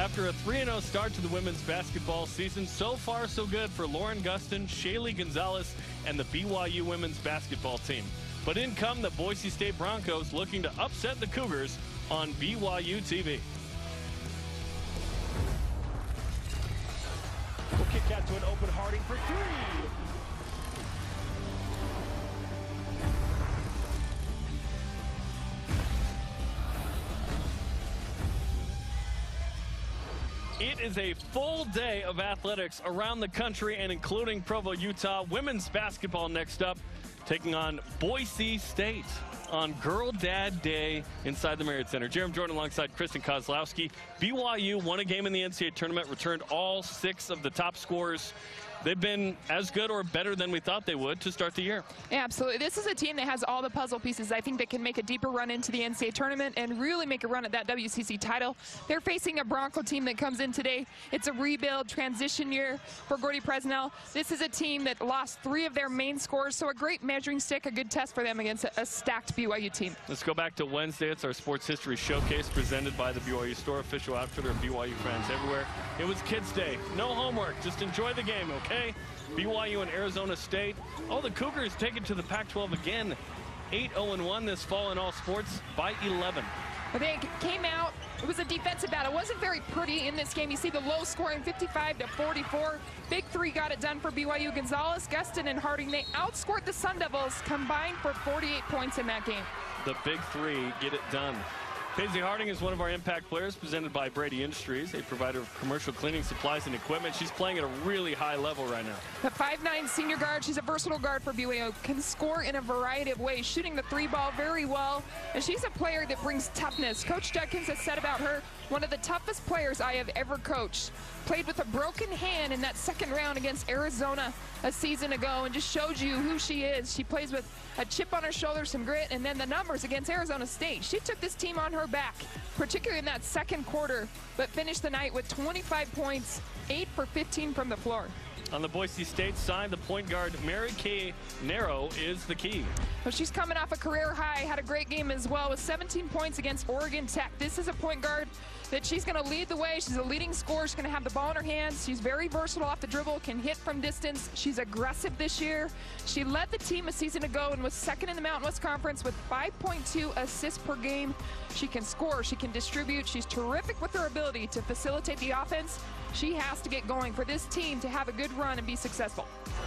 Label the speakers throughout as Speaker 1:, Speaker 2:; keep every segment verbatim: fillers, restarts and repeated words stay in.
Speaker 1: After a three and oh start to the women's basketball season, so far so good for Lauren Gustin, Shaylee Gonzalez, and the B Y U women's basketball team. But in come the Boise State Broncos, looking to upset the Cougars on B Y U T V.
Speaker 2: We'll kick out to an open Harding for three.
Speaker 1: It is a full day of athletics around the country and including Provo, Utah. Women's basketball next up, taking on Boise State on Girl Dad Day inside the Marriott Center. Jeremy Jordan alongside Kristen Kozlowski. B Y U won a game in the N C double A tournament, returned all six of the top scorers. They've been as good or better than we thought they would to start the year.
Speaker 3: Yeah, absolutely. This is a team that has all the puzzle pieces. I think they can make a deeper run into the N C double A tournament and really make a run at that W C C title. They're facing a Bronco team that comes in today. It's a rebuild, transition year for Gordy Presnell. This is a team that lost three of their main scorers, so a great measuring stick, a good test for them against a, a stacked B Y U team.
Speaker 1: Let's go back to Wednesday. It's our Sports History Showcase presented by the B Y U Store, official outfitter of B Y U fans everywhere. It was Kids Day. No homework. Just enjoy the game, okay? B Y U and Arizona State. Oh, the Cougars take it to the Pac twelve again. eight oh and one this fall in all sports by eleven.
Speaker 3: They came out. It was a defensive battle. It wasn't very pretty in this game. You see the low scoring fifty-five to forty-four. Big three got it done for B Y U. Gonzalez, Gustin, and Harding. They outscored the Sun Devils combined for forty-eight points in that game.
Speaker 1: The big three get it done. Paisley Harding is one of our impact players presented by Brady Industries, a provider of commercial cleaning supplies and equipment. She's playing at a really high level right now.
Speaker 3: The five nine senior guard, she's a versatile guard for B Y U, can score in a variety of ways, shooting the three ball very well, and she's a player that brings toughness. Coach Judkins has said about her, one of the toughest players I have ever coached. Played with a broken hand in that second round against Arizona a season ago and just showed you who she is. She plays with a chip on her shoulder, some grit, and then the numbers against Arizona State. She took this team on her back, particularly in that second quarter, but finished the night with twenty-five points, eight for fifteen from the floor.
Speaker 1: On the Boise State side, the point guard Mary Kay Narrow is the key.
Speaker 3: Well, she's coming off a career high, had a great game as well with seventeen points against Oregon Tech. This is a point guard that she's going to lead the way. She's a leading scorer. She's going to have the ball in her hands. She's very versatile off the dribble, can hit from distance. She's aggressive this year. She led the team a season ago and was second in the Mountain West Conference with five point two assists per game. She can score. She can distribute. She's terrific with her ability to facilitate the offense. She has to get going for this team to have a good run and be successful.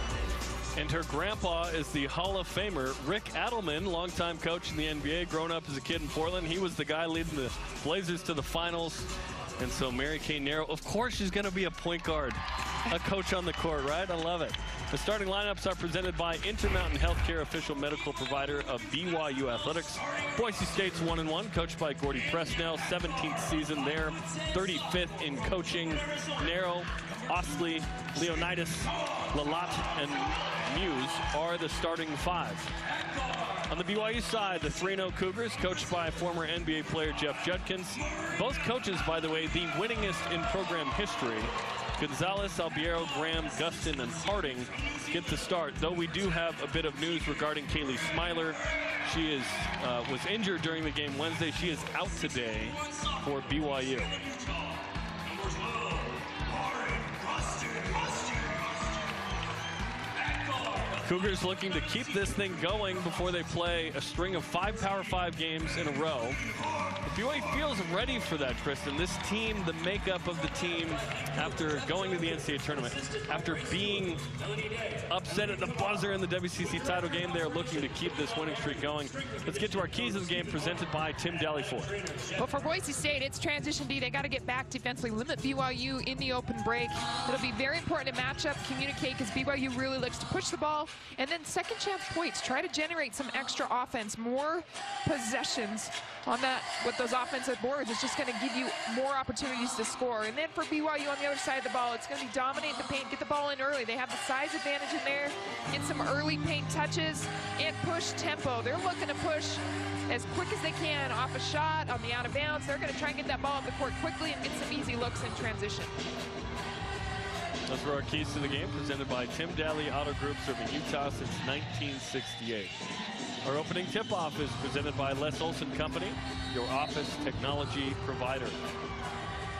Speaker 1: And her grandpa is the Hall of Famer, Rick Adelman, longtime coach in the N B A, grown up as a kid in Portland. He was the guy leading the Blazers to the finals. And so Mary Kay Narrow, of course she's going to be a point guard, a coach on the court, right? I love it. The starting lineups are presented by Intermountain Healthcare, official medical provider of B Y U Athletics. Boise State's one and one, coached by Gordy Presnell, seventeenth season there, thirty-fifth in coaching. Narrow, Ostley, Leonidas, Lalat, and Muse are the starting five. On the B Y U side, the three and oh Cougars, coached by former N B A player Jeff Judkins. Both coaches, by the way, the winningest in program history. Gonzalez, Albiero, Graham, Gustin, and Harding get the start, though we do have a bit of news regarding Kaylee Smiler. She is uh, was injured during the game Wednesday. She is out today for B Y U. Cougars looking to keep this thing going before they play a string of five Power Five games in a row. B Y U feels ready for that, Kristen. This team, the makeup of the team after going to the N C double A tournament, after being upset at the buzzer in the W C C title game, they're looking to keep this winning streak going. Let's get to our keys of the game presented by Tim Daly Ford.
Speaker 3: Well, for Boise State, it's transition D. They got to get back defensively, limit B Y U in the open break. It'll be very important to match up, communicate, because B Y U really likes to push the ball. And then second chance points, try to generate some extra offense, more possessions on that with those offensive boards. It's just going to give you more opportunities to score. And then for B Y U on the other side of the ball, it's going to be dominate the paint, get the ball in early. They have the size advantage in there, get some early paint touches, and push tempo. They're looking to push as quick as they can off a shot, on the out of bounds. They're going to try and get that ball up the court quickly and get some easy looks in transition.
Speaker 1: Those were our keys to the game, presented by Tim Daly Auto Group, serving Utah since nineteen sixty-eight. Our opening tip-off is presented by Les Olson Company, your office technology provider.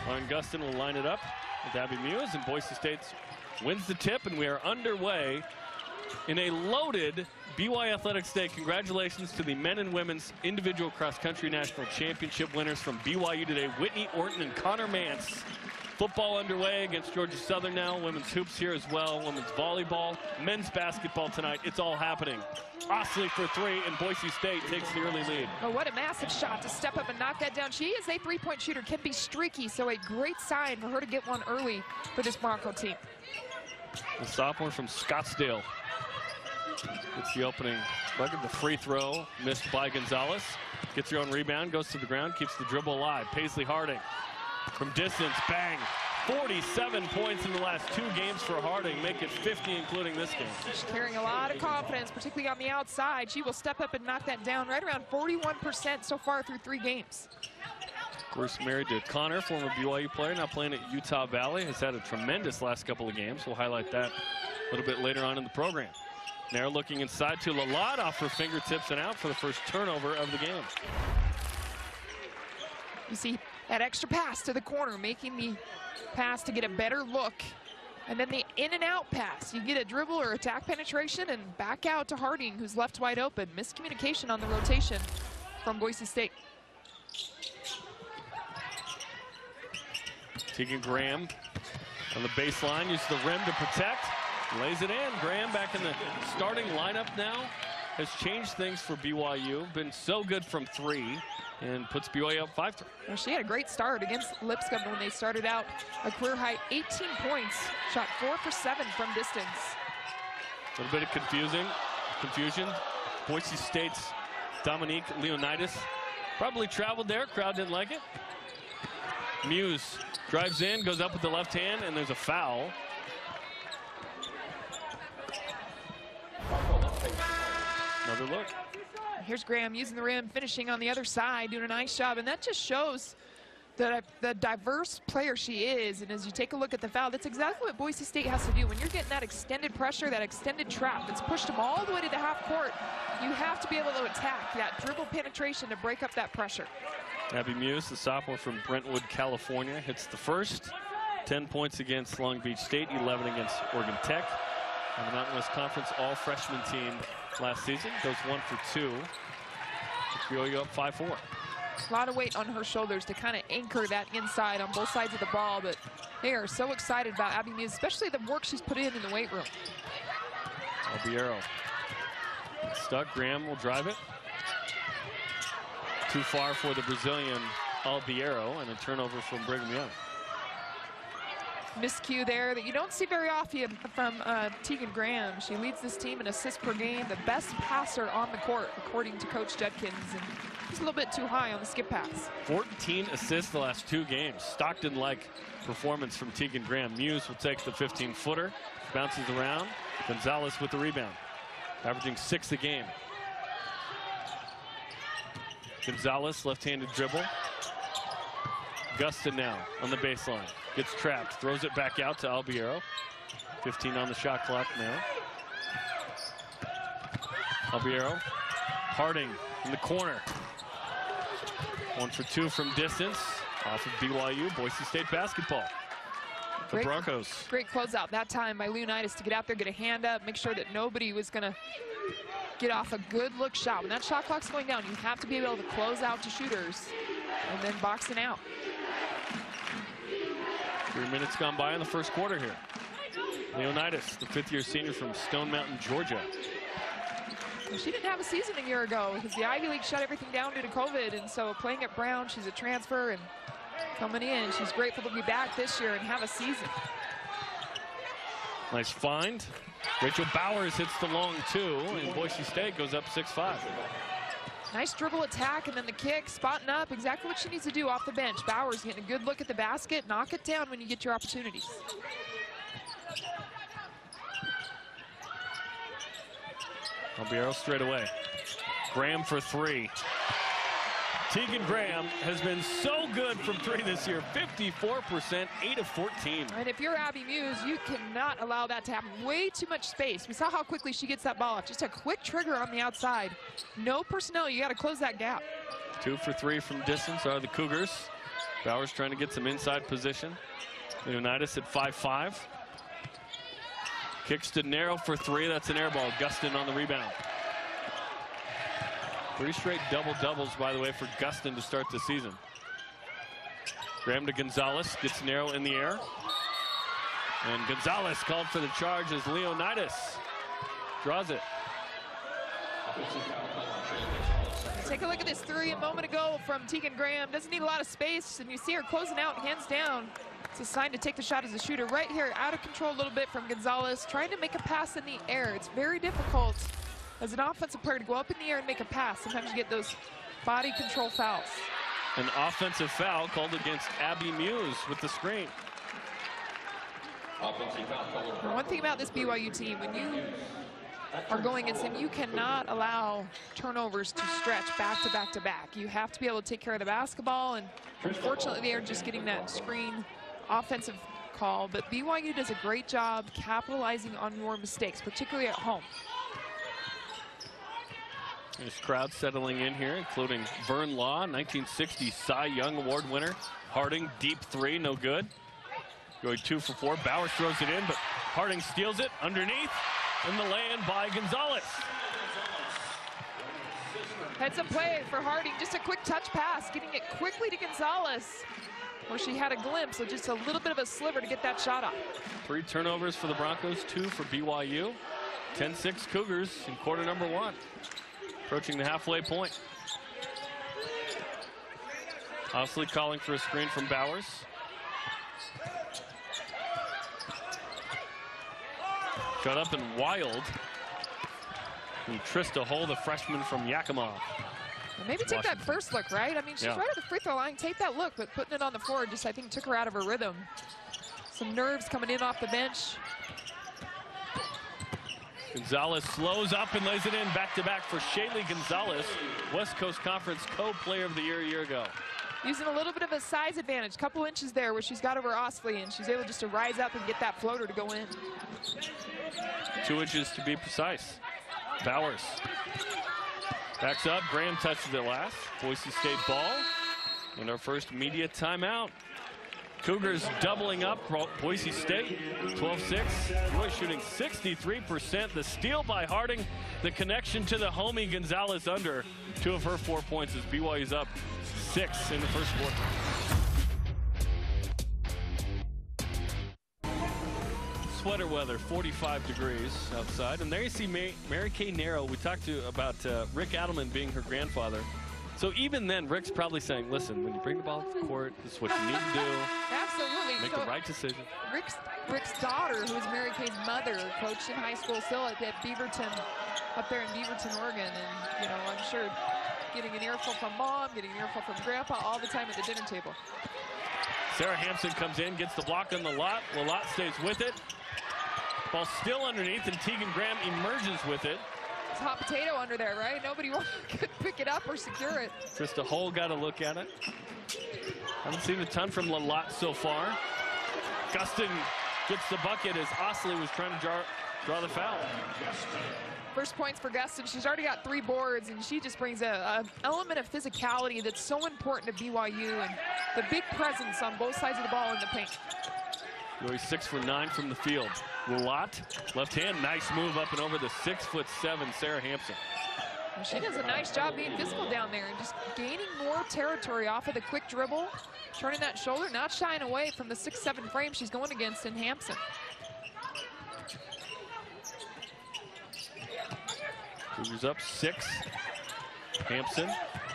Speaker 1: Lauren Gustin will line it up with Abby Muse, and Boise State wins the tip, and we are underway in a loaded B Y U Athletics Day. Congratulations to the men and women's individual cross-country national championship winners from B Y U today, Whitney Orton and Connor Mance. Football underway against Georgia Southern now. Women's hoops here as well. Women's volleyball, men's basketball tonight. It's all happening. Osley for three, and Boise State takes the early lead.
Speaker 3: Oh, what a massive shot to step up and knock that down. She is a three-point shooter, can be streaky, so a great sign for her to get one early for this Bronco team.
Speaker 1: The sophomore from Scottsdale. It's the opening bucket. The free throw missed by Gonzalez. Gets her own rebound, goes to the ground, keeps the dribble alive. Paisley Harding from distance, bang. forty-seven points in the last two games for Harding, make it fifty including this game.
Speaker 3: She's carrying a lot of confidence, particularly on the outside. She will step up and knock that down, right around forty-one percent so far through three games.
Speaker 1: Of course, married to Connor, former B Y U player, now playing at Utah Valley, has had a tremendous last couple of games. We'll highlight that a little bit later on in the program. Nair looking inside to Lalade, off her fingertips and out for the first turnover of the game.
Speaker 3: You see that extra pass to the corner, making the pass to get a better look. And then the in and out pass. You get a dribble or attack penetration and back out to Harding, who's left wide open. Miscommunication on the rotation from Boise State.
Speaker 1: Tegan Graham on the baseline, uses the rim to protect. Lays it in. Graham back in the starting lineup now. Has changed things for B Y U. Been so good from three and puts B Y U up five three.
Speaker 3: Well, she had a great start against Lipscomb when they started out. A career high eighteen points. Shot four for seven from distance.
Speaker 1: A little bit of confusing, confusion. Boise State's Dominique Leonidas probably traveled there. Crowd didn't like it. Muse drives in, goes up with the left hand, and there's a foul. Another look.
Speaker 3: Here's Graham using the rim, finishing on the other side, doing a nice job. And that just shows the, the diverse player she is. And as you take a look at the foul, that's exactly what Boise State has to do. When you're getting that extended pressure, that extended trap that's pushed them all the way to the half court, you have to be able to attack that dribble penetration to break up that pressure.
Speaker 1: Abby Muse, the sophomore from Brentwood, California, hits the first. ten points against Long Beach State, eleven against Oregon Tech. On the Mountain West Conference all-freshman team last season. Goes one for two. B Y U up five four.
Speaker 3: A lot of weight on her shoulders to kind of anchor that inside on both sides of the ball, but they are so excited about Abby Muse, especially the work she's put in in the weight room.
Speaker 1: Albiero stuck. Graham will drive it. Too far for the Brazilian Albiero, and a turnover from Brigham Young.
Speaker 3: Miscue there that you don't see very often from uh, Tegan Graham. She leads this team in assists per game, the best passer on the court, according to Coach Judkins. And he's a little bit too high on the skip pass.
Speaker 1: fourteen assists the last two games. Stockton-like performance from Tegan Graham. Muse will take the fifteen footer, bounces around. Gonzalez with the rebound, averaging six a game. Gonzalez, left-handed dribble. Gustin now on the baseline. Gets trapped, throws it back out to Albiero. fifteen on the shot clock now. Albiero. Harding in the corner. One for two from distance. Off of B Y U, Boise State basketball. The
Speaker 3: Great,
Speaker 1: Broncos.
Speaker 3: Great closeout that time by Leonidas to get out there, get a hand up, make sure that nobody was going to get off a good look shot. When that shot clock's going down, you have to be able to close out to shooters and then boxing out.
Speaker 1: Three minutes gone by in the first quarter here. Leonidas, the fifth-year senior from Stone Mountain, Georgia.
Speaker 3: Well, she didn't have a season a year ago because the Ivy League shut everything down due to COVID, and so playing at Brown, she's a transfer and coming in. She's grateful to be back this year and have a season.
Speaker 1: Nice find. Rachel Bowers hits the long two, and Boise State goes up six five.
Speaker 3: Nice dribble attack, and then the kick, spotting up, exactly what she needs to do off the bench. Bowers getting a good look at the basket, knock it down when you get your opportunities.
Speaker 1: Albiero straight away. Graham for three. Tegan Graham has been so good from three this year, fifty-four percent, eight of fourteen.
Speaker 3: And if you're Abby Muse, you cannot allow that to happen. Way too much space. We saw how quickly she gets that ball off. Just a quick trigger on the outside. No personnel, you got to close that gap.
Speaker 1: Two for three from distance are the Cougars. Bowers trying to get some inside position. Leonidas at five five. Kicks to Narrow for three. That's an air ball. Gustin on the rebound. Three straight double-doubles, by the way, for Gustin to start the season. Graham to Gonzalez. Gets Narrow in the air. And Gonzalez called for the charge as Leonidas draws it.
Speaker 3: Take a look at this three a moment ago from Tegan Graham. Doesn't need a lot of space, and you see her closing out hands down. It's a sign to take the shot as a shooter. Right here, out of control a little bit from Gonzalez, trying to make a pass in the air. It's very difficult as an offensive player to go up in the air and make a pass. Sometimes you get those body control fouls.
Speaker 1: An offensive foul called against Abby Muse with the screen.
Speaker 3: The one thing about this B Y U team, when you are going against them, you cannot allow turnovers to stretch back to back to back. You have to be able to take care of the basketball, and unfortunately they are just getting that screen offensive call. But B Y U does a great job capitalizing on your mistakes, particularly at home.
Speaker 1: There's crowd settling in here, including Vern Law, nineteen sixty Cy Young Award winner. Harding, deep three, no good. Going two for four. Bowers throws it in, but Harding steals it underneath, and the lay-in by Gonzalez.
Speaker 3: Heads up play for Harding. Just a quick touch pass, getting it quickly to Gonzalez, where she had a glimpse of just a little bit of a sliver to get that shot off.
Speaker 1: Three turnovers for the Broncos, two for B Y U. ten six Cougars in quarter number one. Approaching the halfway point. Osley calling for a screen from Bowers. Shut up and wild. And Trista Hull, the freshman from Yakima.
Speaker 3: Well, maybe take
Speaker 1: Washington.
Speaker 3: that first look, right? I mean, she's
Speaker 1: Yeah.
Speaker 3: right at the free throw line. Take that look, but putting it on the floor just, I think, took her out of her rhythm. Some nerves coming in off the bench.
Speaker 1: Gonzalez slows up and lays it in back-to-back for Shaylee Gonzalez, West Coast Conference co-player of the year a year ago.
Speaker 3: Using a little bit of a size advantage, couple inches there where she's got over Osley, and she's able just to rise up and get that floater to go in.
Speaker 1: Two inches to be precise. Bowers backs up. Graham touches it last. Boise State ball. And our first media timeout. Cougars doubling up. Boise State twelve six. Boy shooting sixty-three percent. The steal by Harding. The connection to the homie Gonzalez under. Two of her four points as B Y U's up six in the first quarter. Sweater weather, forty-five degrees outside. And there you see May, Mary Kay Narrow. We talked to about uh, Rick Adelman being her grandfather. So even then, Rick's probably saying, listen, when you bring the ball to the court, this is what you need to do.
Speaker 3: Absolutely.
Speaker 1: Make
Speaker 3: so
Speaker 1: the right decision.
Speaker 3: Rick's, Rick's daughter, who is Mary Kay's mother, coached in high school still at, at Beaverton, up there in Beaverton, Oregon. And, you know, I'm sure getting an earful from mom, getting an earful from grandpa all the time at the dinner table.
Speaker 1: Sarah Hampson comes in, gets the block on the lot. Lalott stays with it. Ball still underneath, and Tegan Graham emerges with it.
Speaker 3: It's hot potato under there, right? Nobody could pick it up or secure it.
Speaker 1: Just a hole, got to look at it. Haven't seen a ton from Lalott so far. Gustin gets the bucket as Osley was trying to draw, draw the foul.
Speaker 3: First points for Gustin. She's already got three boards, and she just brings a, a element of physicality that's so important to B Y U, and the big presence on both sides of the ball in the paint.
Speaker 1: Really six for nine from the field. Lalott, left hand, nice move up and over the six foot seven Sarah Hampson.
Speaker 3: Well, she does a nice job being physical down there and just gaining more territory off of the quick dribble, turning that shoulder, not shying away from the six seven frame she's going against in Hampson.
Speaker 1: Cougars up six. Hampson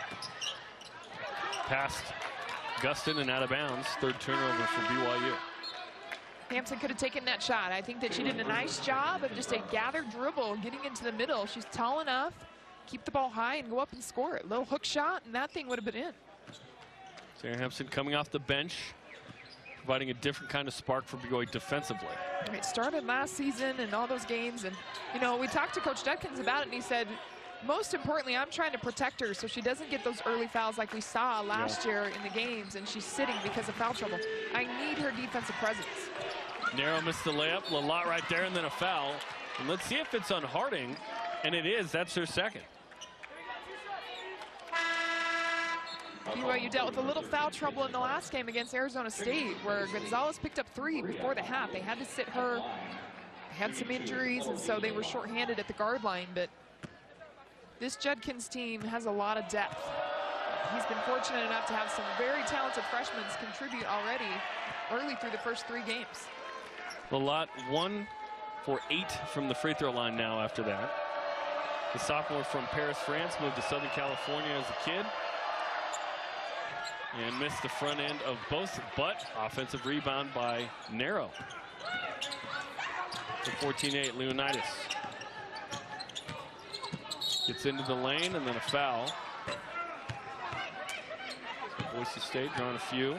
Speaker 1: past Gustin and out of bounds. Third turnover for B Y U.
Speaker 3: Hampson could have taken that shot. I think that she did a nice job of just a gathered dribble, getting into the middle. She's tall enough, keep the ball high and go up and score it. Little hook shot, and that thing would have been in.
Speaker 1: Sarah Hampson coming off the bench, providing a different kind of spark for B Y U defensively.
Speaker 3: It started last season and all those games, and you know, we talked to Coach Judkins about it, and he said, most importantly, I'm trying to protect her so she doesn't get those early fouls like we saw last
Speaker 1: yeah.
Speaker 3: year in the games, and she's sitting because of foul trouble. I need her defensive presence.
Speaker 1: Narrow missed the layup. Lalott right there, and then a foul. And let's see if it's on Harding, and it is. That's her second.
Speaker 3: B Y U dealt with a little foul trouble in the last game against Arizona State, where Gonzalez picked up three before the half. They had to sit her, had some injuries, and so they were shorthanded at the guard line. But this Judkins team has a lot of depth. He's been fortunate enough to have some very talented freshmen contribute already early through the first three games.
Speaker 1: Willard one for eight from the free throw line now after that. The sophomore from Paris, France, moved to Southern California as a kid and missed the front end of both, but offensive rebound by Narrow. The fourteen eight, Leonidas gets into the lane and then a foul. Boise State drawing a few.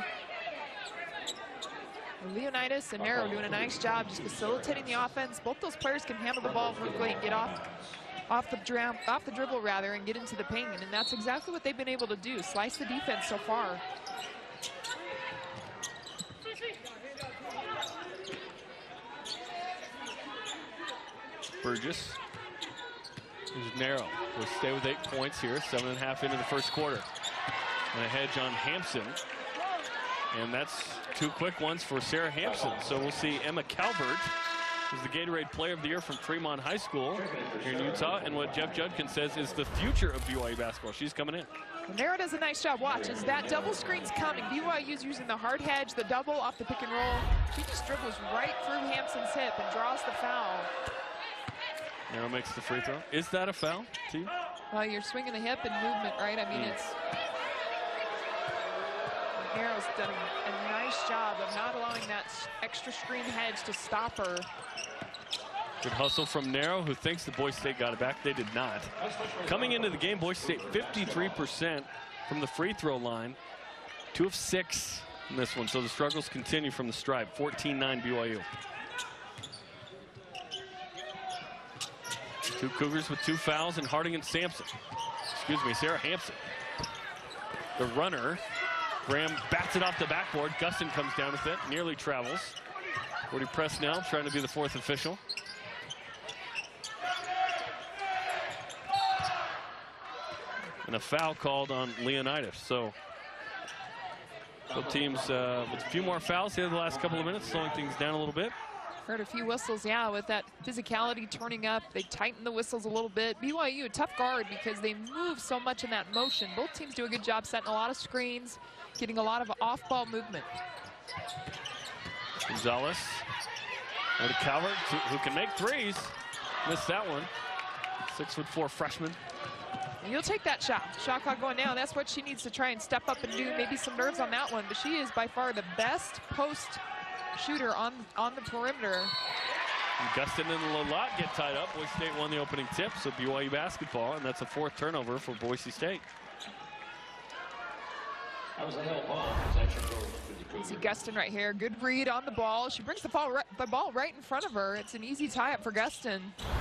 Speaker 3: Leonidas and Narrow doing a nice job just facilitating the offense. Both those players can handle the ball quickly and get off off the dram, off the dribble rather, and get into the paint, and that's exactly what they've been able to do. Slice the defense so far.
Speaker 1: Burgess is Narrow. Will stay with eight points here, seven and a half into the first quarter. And a hedge on Hampson. And that's two quick ones for Sarah Hampson. So we'll see Emma Calvert, who's the Gatorade Player of the Year from Fremont High School here in Utah, and what Jeff Judkins says is the future of B Y U basketball. She's coming in.
Speaker 3: Narrow does a nice job. Watch, as that double screen's coming. B Y U's using the hard hedge, the double off the pick and roll. She just dribbles right through Hampson's hip and draws the foul.
Speaker 1: Narrow makes the free throw. Is that a foul, T?
Speaker 3: Well, you're swinging the hip and movement, right? I mean, mm. it's... Narrow's done a, a nice job of not allowing that extra screen hedge to stop her.
Speaker 1: Good hustle from Narrow, who thinks the Boise State got it back. They did not. Coming into the game, Boise State fifty-three percent from the free throw line. Two of six in this one, so the struggles continue from the stripe. fourteen nine B Y U. Two Cougars with two fouls, and Harding and Sampson. Excuse me, Sarah Hampson. The runner. Graham bats it off the backboard. Gustin comes down with it, nearly travels. Cody Presnell trying to be the fourth official. And a foul called on Leonidas. So both teams uh, with a few more fouls here the last couple of minutes, slowing things down a little bit.
Speaker 3: Heard a few whistles, yeah, with that physicality turning up. They tighten the whistles a little bit. B Y U, a tough guard because they move so much in that motion. Both teams do a good job setting a lot of screens, getting a lot of off-ball movement.
Speaker 1: Gonzalez, over to Calvert, who can make threes. Missed that one. Six foot four freshman.
Speaker 3: You'll take that shot. Shot clock going down. That's what she needs to try and step up and do. Maybe some nerves on that one, but she is by far the best post shooter on on the perimeter.
Speaker 1: And Gustin and Willard get tied up. Boise State won the opening tip, so B Y U basketball, and that's a fourth turnover for Boise State.
Speaker 3: You see Gustin right here. Good read on the ball. She brings the ball right, the ball right in front of her. It's an easy tie-up for Gustin.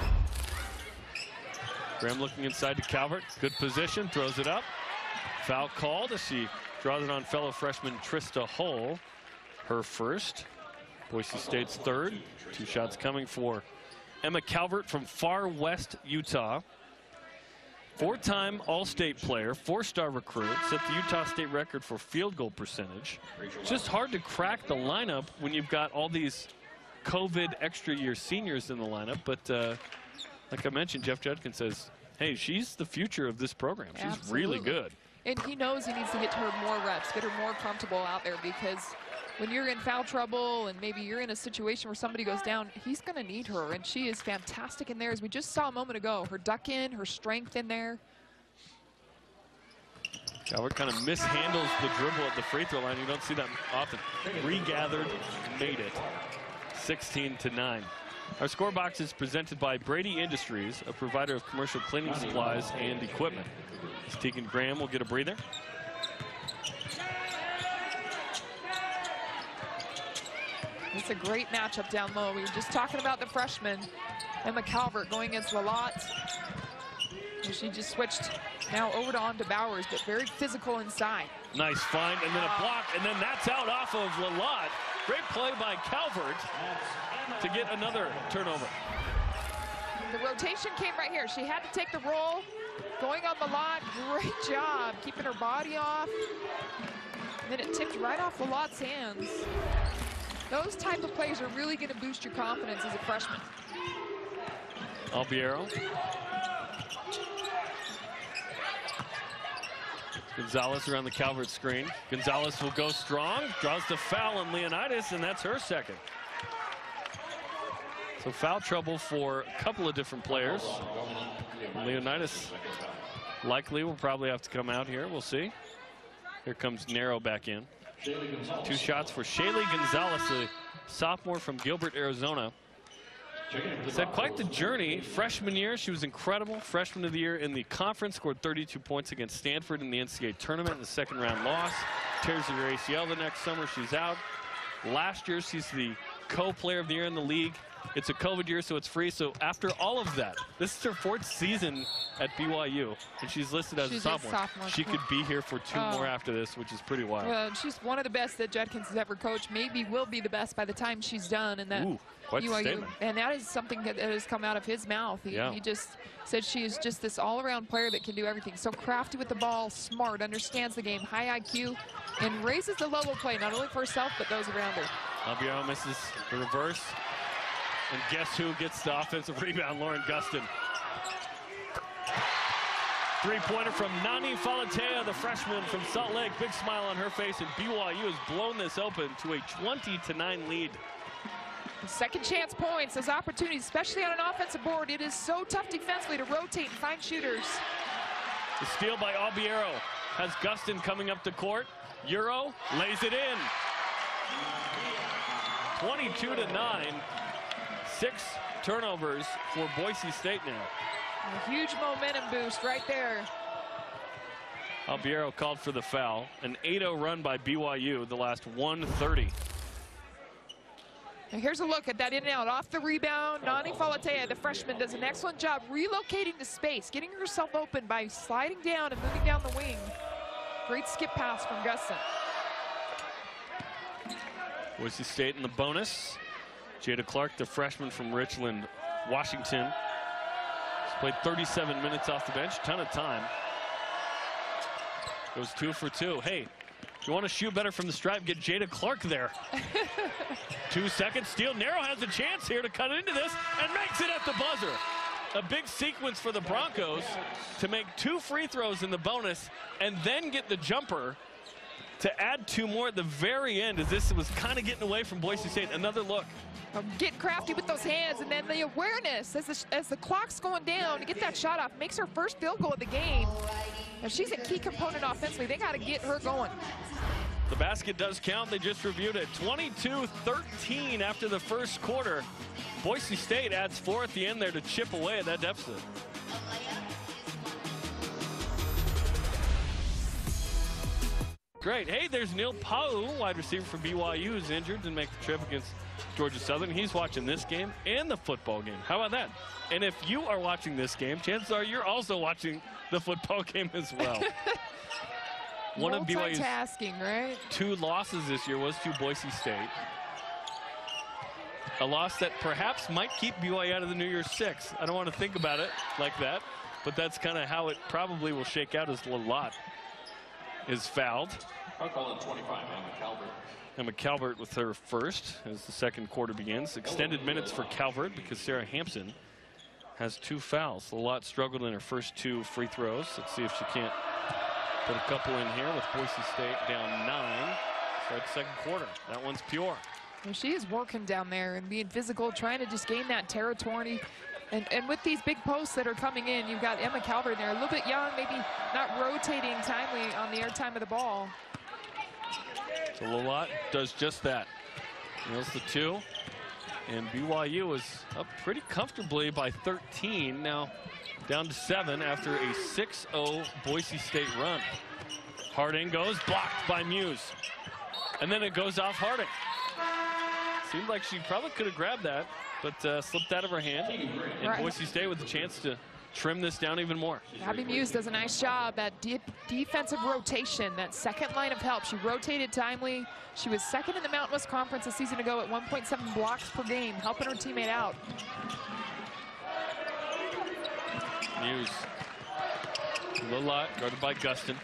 Speaker 1: Graham looking inside to Calvert. Good position, throws it up. Foul called as she draws it on fellow freshman Trista Hull. Her first. Boise State's third. Two shots coming for Emma Calvert from far west Utah. Four-time All-State player, four-star recruit, set the Utah State record for field goal percentage. Just hard to crack the lineup when you've got all these COVID extra year seniors in the lineup, but uh, like I mentioned, Jeff Judkins says, hey, she's the future of this program. She's
Speaker 3: Absolutely.
Speaker 1: really good.
Speaker 3: And he knows he needs to get her more reps, get her more comfortable out there, because when you're in foul trouble and maybe you're in a situation where somebody goes down, he's going to need her, and she is fantastic in there, as we just saw a moment ago. Her duck in, her strength in there.
Speaker 1: Calvert kind of mishandles the dribble at the free throw line. You don't see that often. Regathered, made it. sixteen to nine. Our score box is presented by Brady Industries, a provider of commercial cleaning supplies and equipment. Tegan Graham will get a breather.
Speaker 3: It's a great matchup down low. We were just talking about the freshman, Emma Calvert, going against Willard. And she just switched now over to on to Bowers, but very physical inside.
Speaker 1: Nice find, and then a block, and then that's out off of Willard. Great play by Calvert to get another turnover.
Speaker 3: The rotation came right here. She had to take the roll. Going on the lot, great job keeping her body off. And then it tipped right off the lot's hands. Those type of plays are really going to boost your confidence as a freshman.
Speaker 1: Albiero. Gonzalez around the Calvert screen. Gonzalez will go strong, draws the foul on Leonidas, and that's her second. So foul trouble for a couple of different players. Leonidas likely will probably have to come out here. We'll see. Here comes Nero back in. Two shots for Shaylee Gonzalez, a sophomore from Gilbert, Arizona. It's had quite the journey. Freshman year, she was incredible. Freshman of the year in the conference, scored thirty-two points against Stanford in the N C double A tournament in the second round loss. Tears her A C L the next summer, she's out. Last year, she's the co-player of the year in the league. It's a COVID year, so it's free. So after all of that, this is her fourth season at B Y U, and she's listed as
Speaker 3: she's
Speaker 1: a sophomore.
Speaker 3: A sophomore.
Speaker 1: She could be here for two
Speaker 3: oh.
Speaker 1: more after this, which is pretty wild.
Speaker 3: Well, she's one of the best that Judkins has ever coached. Maybe will be the best by the time she's done. And that
Speaker 1: Ooh, quite
Speaker 3: B Y U,
Speaker 1: the statement.
Speaker 3: and that is something that has come out of his mouth. He,
Speaker 1: yeah.
Speaker 3: he just said she is just this all-around player that can do everything. So crafty with the ball, smart, understands the game, high I Q, and raises the level of play not only for herself but those around her.
Speaker 1: Albiero misses the reverse. And guess who gets the offensive rebound? Lauren Gustin. Three-pointer from Nani Falatea, the freshman from Salt Lake. Big smile on her face, and B Y U has blown this open to a twenty to nine lead.
Speaker 3: Second chance points, those opportunities, especially on an offensive board. It is so tough defensively to rotate and find shooters.
Speaker 1: The steal by Albiero has Gustin coming up the court. Euro lays it in. twenty-two to nine. Six turnovers for Boise State now.
Speaker 3: A huge momentum boost right there.
Speaker 1: Albiero called for the foul. An eight oh run by B Y U the last one thirty.
Speaker 3: Now here's a look at that in and out. Off the rebound, Nani Falatea, the freshman, does an excellent job relocating to space, getting herself open by sliding down and moving down the wing. Great skip pass from Gustin.
Speaker 1: Boise State in the bonus. Jada Clark, the freshman from Richland, Washington. She's played thirty-seven minutes off the bench, ton of time. Goes two for two. Hey, if you want to shoot better from the stripe, get Jada Clark there. Two seconds, steal. Nero has a chance here to cut into this and makes it at the buzzer. A big sequence for the Broncos to make two free throws in the bonus and then get the jumper to add two more at the very end, as this was kind of getting away from Boise State. Another look.
Speaker 3: Get crafty with those hands, and then the awareness as the, as the clock's going down to get that shot off. Makes her first field goal of the game. And she's a key component offensively. They got to get her going.
Speaker 1: The basket does count. They just reviewed it. twenty-two thirteen after the first quarter. Boise State adds four at the end there to chip away at that deficit. Great. Hey, there's Neil Pau, wide receiver from B Y U, who's injured, didn't make the trip against Georgia Southern. He's watching this game and the football game. How about that? And if you are watching this game, chances are you're also watching the football game as well. One of B Y U's
Speaker 3: multitasking, right?
Speaker 1: two losses this year was to Boise State. A loss that perhaps might keep B Y U out of the New Year's Six. I don't want to think about it like that, but that's kind of how it probably will shake out, as Lalott is fouled.
Speaker 2: I'll call it twenty-five, Emma Calvert.
Speaker 1: Emma Calvert with her first as the second quarter begins. Extended minutes for Calvert because Sarah Hampson has two fouls. Lalott struggled in her first two free throws. Let's see if she can't put a couple in here with Boise State down nine. Start the second quarter. That one's pure.
Speaker 3: Well, she is working down there and being physical, trying to just gain that territory. And, and with these big posts that are coming in, you've got Emma Calvert in there, a little bit young, maybe not rotating timely on the airtime of the ball.
Speaker 1: So Lalott does just that. Nails the two. And B Y U is up pretty comfortably by thirteen. Now down to seven after a six oh Boise State run. Harding goes, blocked by Muse. And then it goes off Harding. Seemed like she probably could have grabbed that, but uh, slipped out of her hand. And
Speaker 3: right.
Speaker 1: Boise State with a chance to trim this down even more.
Speaker 3: Abby Muse does a nice job. That de defensive rotation, that second line of help. She rotated timely. She was second in the Mountain West Conference a season ago at one point seven blocks per game, helping her teammate out.
Speaker 1: Muse Lillat guarded by Gustin.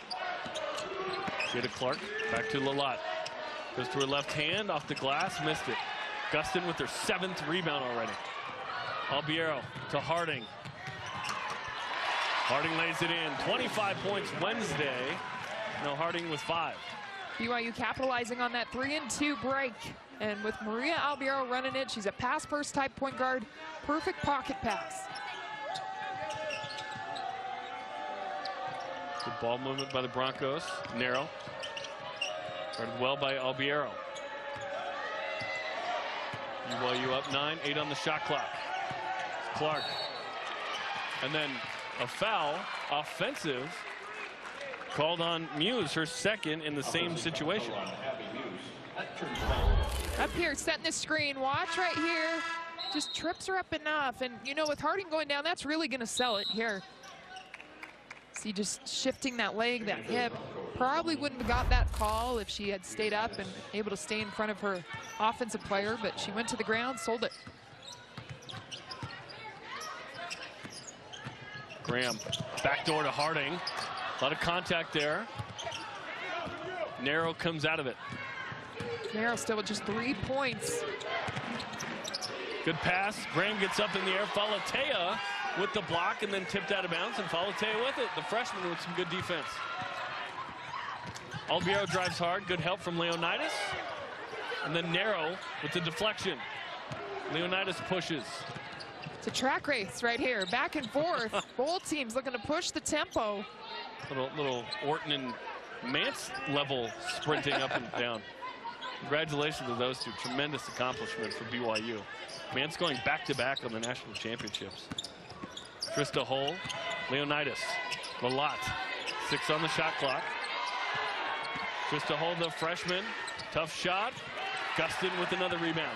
Speaker 1: Jada Clark back to Lillat. Goes to her left hand off the glass, missed it. Gustin with her seventh rebound already. Albiero to Harding. Harding lays it in. twenty-five points Wednesday. No, Harding with five.
Speaker 3: B Y U capitalizing on that three and two break. And with Maria Albiero running it, she's a pass first type point guard. Perfect pocket pass.
Speaker 1: Good ball movement by the Broncos. Narrow. Guarded well by Albiero. B Y U up nine, eight on the shot clock. Clark. And then a foul, offensive, called on Muse, her second in the same situation.
Speaker 3: Up here, setting the screen. Watch right here. Just trips her up enough. And, you know, with Harding going down, that's really going to sell it here. See, just shifting that leg, that hip. Probably wouldn't have got that call if she had stayed up and able to stay in front of her offensive player, but she went to the ground, sold it.
Speaker 1: Graham, backdoor to Harding. A lot of contact there. Narrow comes out of it.
Speaker 3: Narrow still with just three points.
Speaker 1: Good pass. Graham gets up in the air. Falatea with the block and then tipped out of bounds, and Falatea with it. The freshman with some good defense. Albiero drives hard. Good help from Leonidas. And then Narrow with the deflection. Leonidas pushes.
Speaker 3: It's a track race right here. Back and forth. Both teams looking to push the tempo.
Speaker 1: Little, little Orton and Mance level sprinting up and down. Congratulations to those two. Tremendous accomplishment for B Y U. Mance going back-to-back on the national championships. Trista Hull, Leonidas, Lillat, six on the shot clock. Trista Hull, the freshman, tough shot. Gustin with another rebound.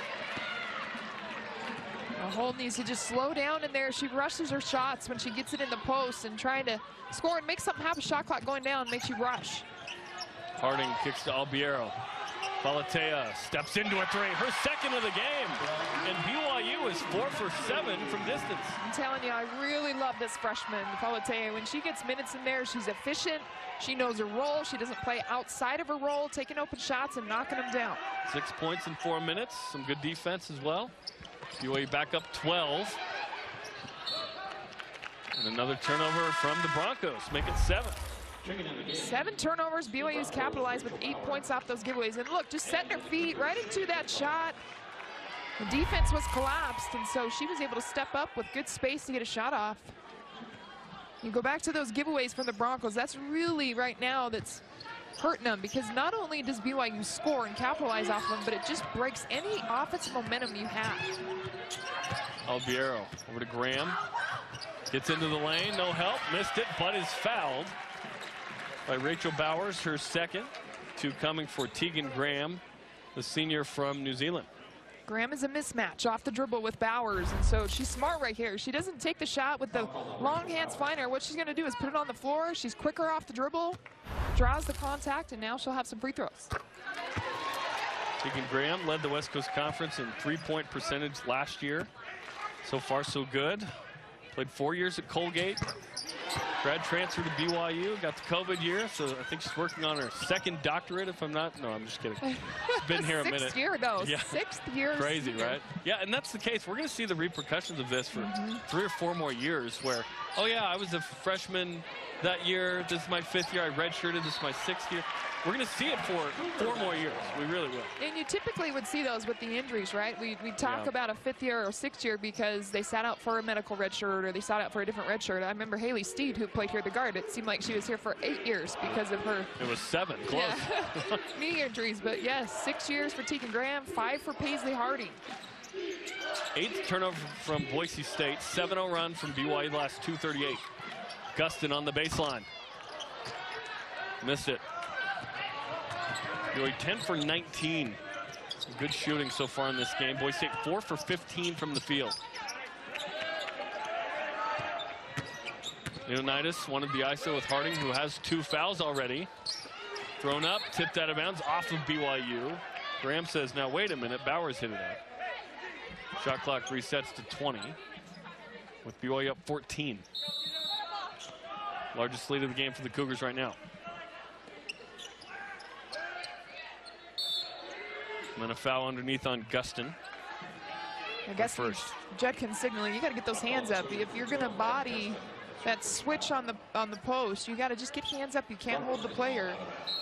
Speaker 3: Well, Hull needs to just slow down in there. She rushes her shots when she gets it in the post, and trying to score and make something happen. Shot clock going down makes you rush.
Speaker 1: Harding kicks to Albiero. Falatea steps into a three, her second of the game. And B Y U is four for seven from distance.
Speaker 3: I'm telling you, I really love this freshman, Falatea. When she gets minutes in there, she's efficient. She knows her role. She doesn't play outside of her role, taking open shots and knocking them down.
Speaker 1: Six points in four minutes. Some good defense as well. B Y U back up twelve. And another turnover from the Broncos. Make it seven.
Speaker 3: Seven turnovers. B Y U's capitalized with eight points off those giveaways. And look, just setting her feet right into that shot. The defense was collapsed, and so she was able to step up with good space to get a shot off. You go back to those giveaways from the Broncos. That's really right now that's hurting them, because not only does B Y U score and capitalize off them, but it just breaks any offensive momentum you have.
Speaker 1: Albiero over to Graham. Gets into the lane, no help, missed it, but is fouled by Rachel Bowers, her second. Two coming for Tegan Graham, the senior from New Zealand.
Speaker 3: Graham is a mismatch off the dribble with Bowers, and so she's smart right here. She doesn't take the shot with the long hands flying her. What she's going to do is put it on the floor. She's quicker off the dribble, draws the contact, and now she'll have some free throws.
Speaker 1: Tegan Graham led the West Coast Conference in three-point percentage last year. So far, so good. Played four years at Colgate. Grad transfer to B Y U, got the COVID year, so I think she's working on her second doctorate, if I'm not, no, I'm just kidding. She's been here a minute.
Speaker 3: Sixth year, though.
Speaker 1: Yeah.
Speaker 3: Sixth year.
Speaker 1: Crazy,
Speaker 3: senior.
Speaker 1: right? Yeah, and that's the case. We're going to see the repercussions of this for
Speaker 3: Mm-hmm.
Speaker 1: three or four more years where, oh, yeah, I was a freshman that year. This is my fifth year. I redshirted. This is my sixth year. We're going to see it for four more years. We really will.
Speaker 3: And you typically would see those with the injuries, right? We, we talk
Speaker 1: Yeah.
Speaker 3: about a fifth year or sixth year because they sat out for a medical red shirt or they sat out for a different red shirt. I remember Haley Steed, who played here at the guard. It seemed like she was here for eight years because of her
Speaker 1: It was seven, close.
Speaker 3: yeah, knee injuries. But yes, six years for Tegan Graham, five for Paisley Harding.
Speaker 1: Eighth turnover from Boise State. seven oh run from B Y U the last two thirty-eight. Gustin on the baseline. Missed it. B Y U ten for nineteen. Some good shooting so far in this game. Boise State four for fifteen from the field. Leonidas wanted the I S O with Harding, who has two fouls already. Thrown up, tipped out of bounds off of B Y U. Graham says, now wait a minute, Bowers hit it out. Shot clock resets to twenty with B Y U up fourteen. Largest lead of the game for the Cougars right now. And then a foul underneath on Gustin.
Speaker 3: I guess
Speaker 1: first.
Speaker 3: Judkins signaling, you got to get those hands up. If you're going to body that switch on the on the post, you got to just get hands up. You can't hold the player.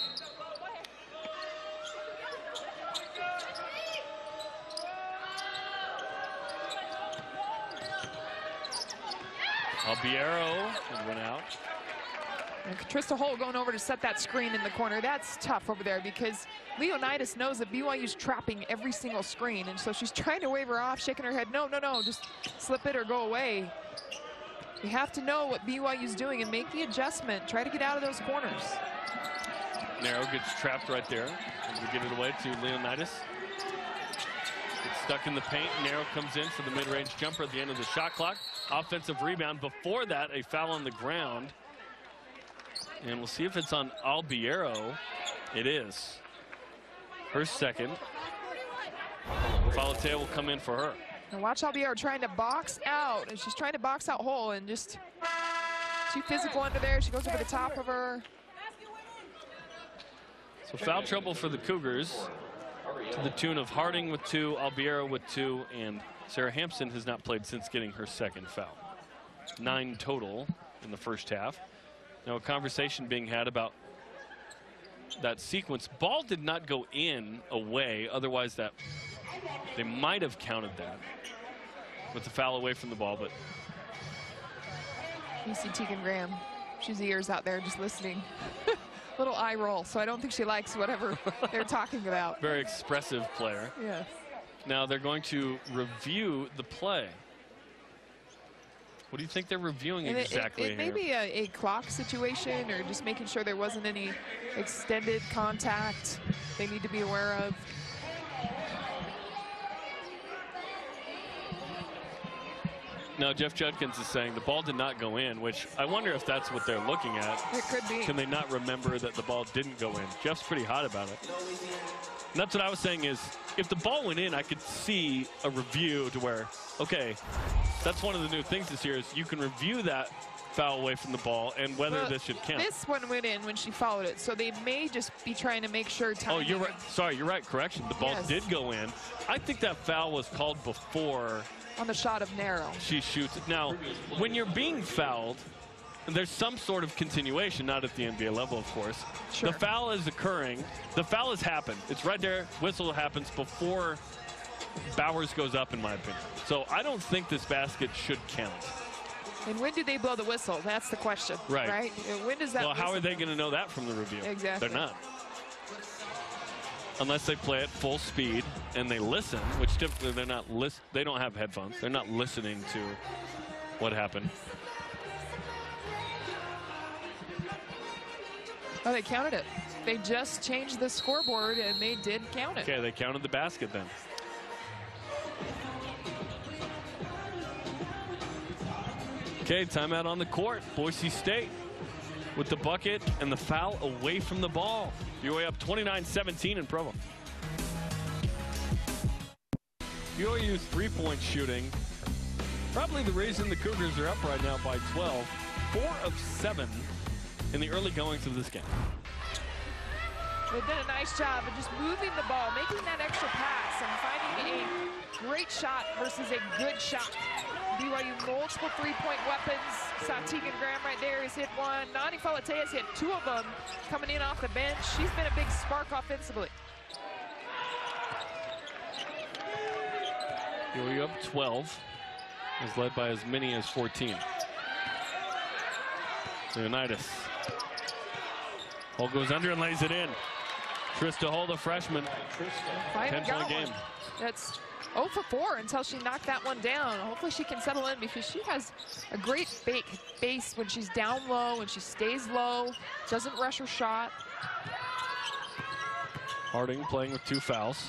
Speaker 1: Albiero went out.
Speaker 3: And Trista Holt going over to set that screen in the corner. That's tough over there because Leonidas knows that B Y U's trapping every single screen. And so she's trying to wave her off, shaking her head. No, no, no, just slip it or go away. You have to know what B Y U's doing and make the adjustment. Try to get out of those corners.
Speaker 1: Narrow gets trapped right there. As we give it away to Leonidas. Gets stuck in the paint. Narrow comes in for the mid-range jumper at the end of the shot clock. Offensive rebound. Before that, a foul on the ground. And we'll see if it's on Albiero. It is. Her second. Falatea will come in for her.
Speaker 3: And watch Albiero trying to box out. And she's trying to box out Hole and just too physical under there. She goes over the top of her.
Speaker 1: So foul trouble for the Cougars to the tune of Harding with two, Albiero with two, and Sarah Hampson has not played since getting her second foul. Nine total in the first half. Now a conversation being had about that sequence. Ball did not go in away, otherwise that they might have counted that with the foul away from the ball, but
Speaker 3: you see Tegan Graham, she's ears out there just listening. Little eye roll, so I don't think she likes whatever they're talking about.
Speaker 1: Very expressive player.
Speaker 3: Yes.
Speaker 1: Now they're going to review the play. What do you think they're reviewing
Speaker 3: and
Speaker 1: exactly
Speaker 3: it, it, it
Speaker 1: here?
Speaker 3: may be a, a clock situation or just making sure there wasn't any extended contact they need to be aware of.
Speaker 1: Now Jeff Judkins is saying the ball did not go in, which I wonder if that's what they're looking at.
Speaker 3: It could be.
Speaker 1: Can they not remember that the ball didn't go in? Jeff's pretty hot about it. And that's what I was saying is, if the ball went in, I could see a review to where, okay, that's one of the new things this year is you can review that foul away from the ball and whether
Speaker 3: well,
Speaker 1: this should count.
Speaker 3: This one went in when she followed it, so they may just be trying to make sure time.
Speaker 1: Oh, you're right. Sorry, you're right. Correction. The ball
Speaker 3: yes.
Speaker 1: did go in. I think that foul was called before.
Speaker 3: On the shot of Narrow.
Speaker 1: She shoots it. Now, when you're being fouled, there's some sort of continuation, not at the N B A level, of course.
Speaker 3: Sure.
Speaker 1: The foul is occurring. The foul has happened. It's right there. Whistle happens before Bowers goes up, in my opinion. So I don't think this basket should count.
Speaker 3: And when do they blow the whistle? That's the question.
Speaker 1: Right.
Speaker 3: Right? When does that
Speaker 1: Well, how
Speaker 3: whistle...
Speaker 1: are they going to know that from the review?
Speaker 3: Exactly.
Speaker 1: They're not. Unless they play at full speed and they listen, which typically they're not list they don't have headphones. They're not listening to what happened.
Speaker 3: Oh, they counted it. They just changed the scoreboard and they did count it.
Speaker 1: Okay, they counted the basket then. Okay, timeout on the court. Boise State with the bucket and the foul away from the ball. B Y U up twenty-nine seventeen in Provo. B Y U's three-point shooting, probably the reason the Cougars are up right now by twelve. Four of seven in the early goings of this game.
Speaker 3: They've done a nice job of just moving the ball, making that extra pass, and finding a great shot versus a good shot. B Y U multiple three-point weapons. Saw Tegan Graham right there has hit one. Nani Falatea has hit two of them coming in off the bench. She's been a big spark offensively.
Speaker 1: B Y U up twelve. Is led by as many as fourteen. Leonidas. Hole goes under and lays it in. Trista Hull, the freshman. ten-point game.
Speaker 3: That's oh for four until she knocked that one down. Hopefully she can settle in because she has a great base when she's down low and she stays low, doesn't rush her shot.
Speaker 1: Harding playing with two fouls.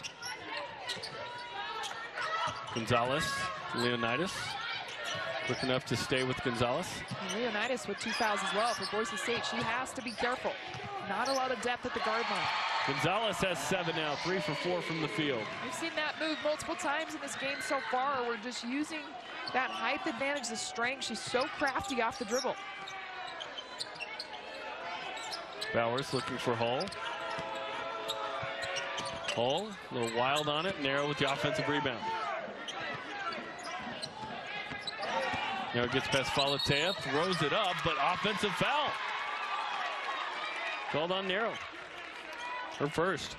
Speaker 1: Gonzalez, Leonidas. Quick enough to stay with Gonzalez.
Speaker 3: And Leonidas with two fouls as well for Boise State. She has to be careful. Not a lot of depth at the guard line.
Speaker 1: Gonzalez has seven now, three for four from the field.
Speaker 3: We've seen that move multiple times in this game so far. We're just using that height advantage, the strength. She's so crafty off the dribble.
Speaker 1: Bowers looking for Hull. Hull, a little wild on it, narrow with the offensive rebound. Now it gets past Falatea, throws it up, but offensive foul. Called on Narrow. Her first.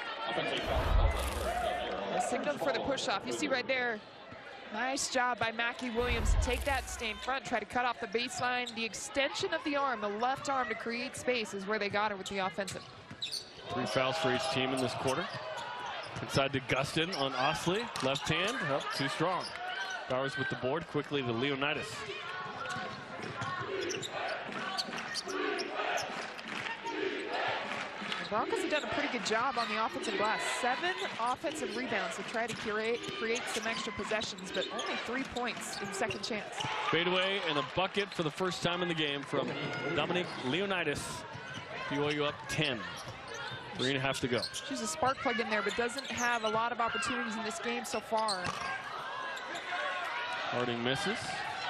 Speaker 3: The signal for the push-off. You see right there, nice job by Mackie Williams to take that, stay in front, try to cut off the baseline. The extension of the arm, the left arm to create space is where they got her with the offensive.
Speaker 1: Three fouls for each team in this quarter. Inside to Gustin on Osley. Left hand, up, too strong. Bowers with the board, quickly to Leonidas.
Speaker 3: The Broncos have done a pretty good job on the offensive glass. Seven offensive rebounds to try to curate, create some extra possessions, but only three points in second chance.
Speaker 1: Fadeaway and a bucket for the first time in the game from Dominique Leonidas. B Y U up ten. Three and a half to go.
Speaker 3: She's a spark plug in there, but doesn't have a lot of opportunities in this game so far.
Speaker 1: Harding misses.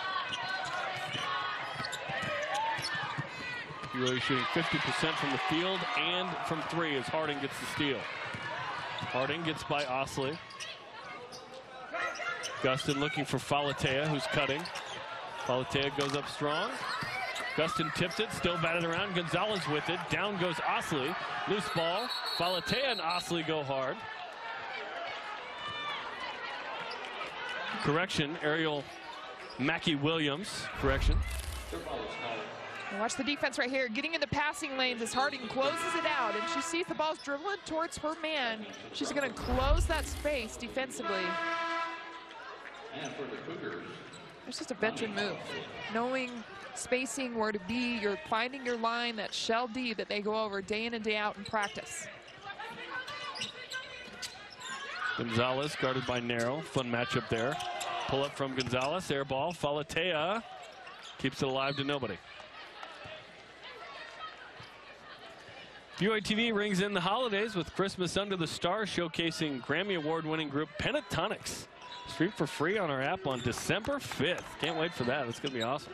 Speaker 1: B Y U shooting fifty percent from the field and from three as Harding gets the steal. Harding gets by Osley. Gustin looking for Falatea, who's cutting. Falatea goes up strong. Gustin tipped it, still batted around. Gonzalez with it. Down goes Osley. Loose ball. Falatea and Osley go hard. Correction, Ariel Mackie Williams. Correction.
Speaker 3: And watch the defense right here, getting in the passing lanes as Harding closes it out, and she sees the ball's dribbling towards her man. She's going to close that space defensively.
Speaker 2: And for the Cougars,
Speaker 3: It's just a veteran move. Knowing spacing, where to be, you're finding your line, that shell D that they go over day in and day out in practice.
Speaker 1: Gonzalez guarded by Narrow. Fun matchup there. Pull up from Gonzalez. Air ball. Falatea keeps it alive to nobody. B Y U T V rings in the holidays with Christmas Under the Stars, showcasing Grammy Award-winning group Pentatonics. Stream for free on our app on December fifth. Can't wait for that. That's going to be awesome.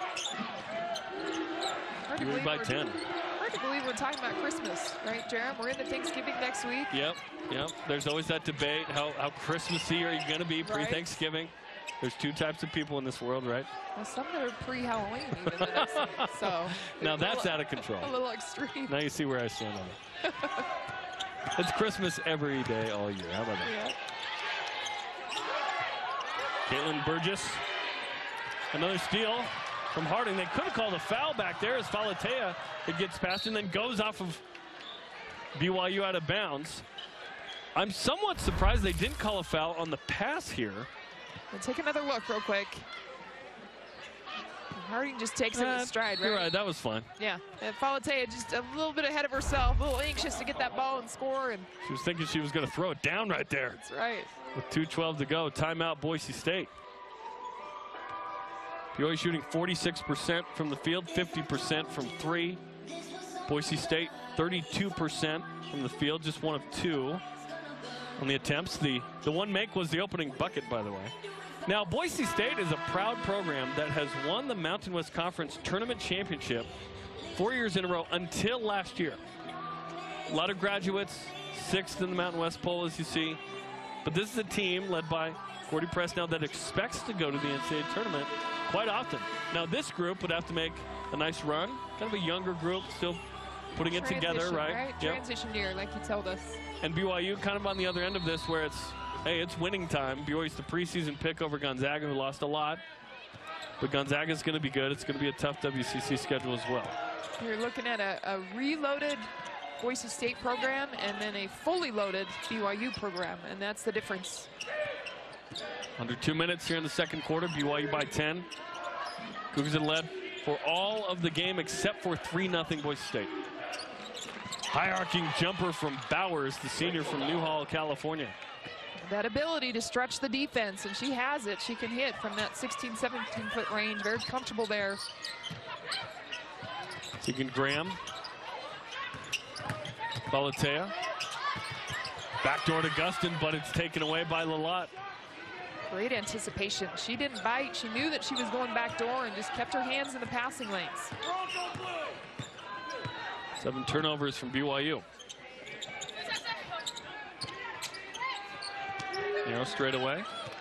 Speaker 3: Hard to,
Speaker 1: by
Speaker 3: we're,
Speaker 1: ten.
Speaker 3: hard to believe we're talking about Christmas, right, Jerem? We're into Thanksgiving next week.
Speaker 1: Yep, yep. There's always that debate. How, how Christmassy are you going to be pre-Thanksgiving? There's two types of people in this world, right?
Speaker 3: Well, some that are pre-Halloween even that I've seen, so.
Speaker 1: Now that's out of control.
Speaker 3: A little extreme.
Speaker 1: Now you see where I stand on it. It's Christmas every day, all year. How about that?
Speaker 3: Yeah.
Speaker 1: Caitlin Burgess, another steal from Harding. They could have called a foul back there as Falatea, it gets past and then goes off of B Y U out of bounds. I'm somewhat surprised they didn't call a foul on the pass here.
Speaker 3: We'll take another look real quick. Harding just takes it
Speaker 1: uh,
Speaker 3: in stride, right?
Speaker 1: You're right, that was fun.
Speaker 3: Yeah, and Falatea just a little bit ahead of herself, a little anxious to get that ball and score. And
Speaker 1: she was thinking she was going to throw it down right there.
Speaker 3: That's right.
Speaker 1: With two twelve to go, timeout Boise State. B Y U shooting forty-six percent from the field, fifty percent from three. Boise State thirty-two percent from the field, just one of two on the attempts. The, the one make was the opening bucket, by the way. Now, Boise State is a proud program that has won the Mountain West Conference Tournament Championship four years in a row until last year. A lot of graduates, sixth in the Mountain West poll, as you see. But this is a team led by Gordy Presnell that expects to go to the N C double A tournament quite often. Now, this group would have to make a nice run. Kind of a younger group, still putting it together, right?
Speaker 3: right? Yep. Transition year, like you told us.
Speaker 1: And B Y U kind of on the other end of this, where it's, hey, it's winning time. B Y U's the preseason pick over Gonzaga, who lost a lot. But Gonzaga's going to be good. It's going to be a tough W C C schedule as well.
Speaker 3: You're looking at a, a reloaded Boise State program and then a fully loaded B Y U program, and that's the difference.
Speaker 1: Under two minutes here in the second quarter, B Y U by ten. Cougars had led for all of the game except for three nothing Boise State. High arcing jumper from Bowers, the senior from Newhall, California.
Speaker 3: That ability to stretch the defense, and she has it. She can hit from that sixteen, seventeen foot range. Very comfortable there.
Speaker 1: Tegan Graham. Falatea. Backdoor to Gustin, but it's taken away by Lalott.
Speaker 3: Great anticipation. She didn't bite. She knew that she was going back door and just kept her hands in the passing lanes.
Speaker 1: Seven turnovers from B Y U. Narrow straight away.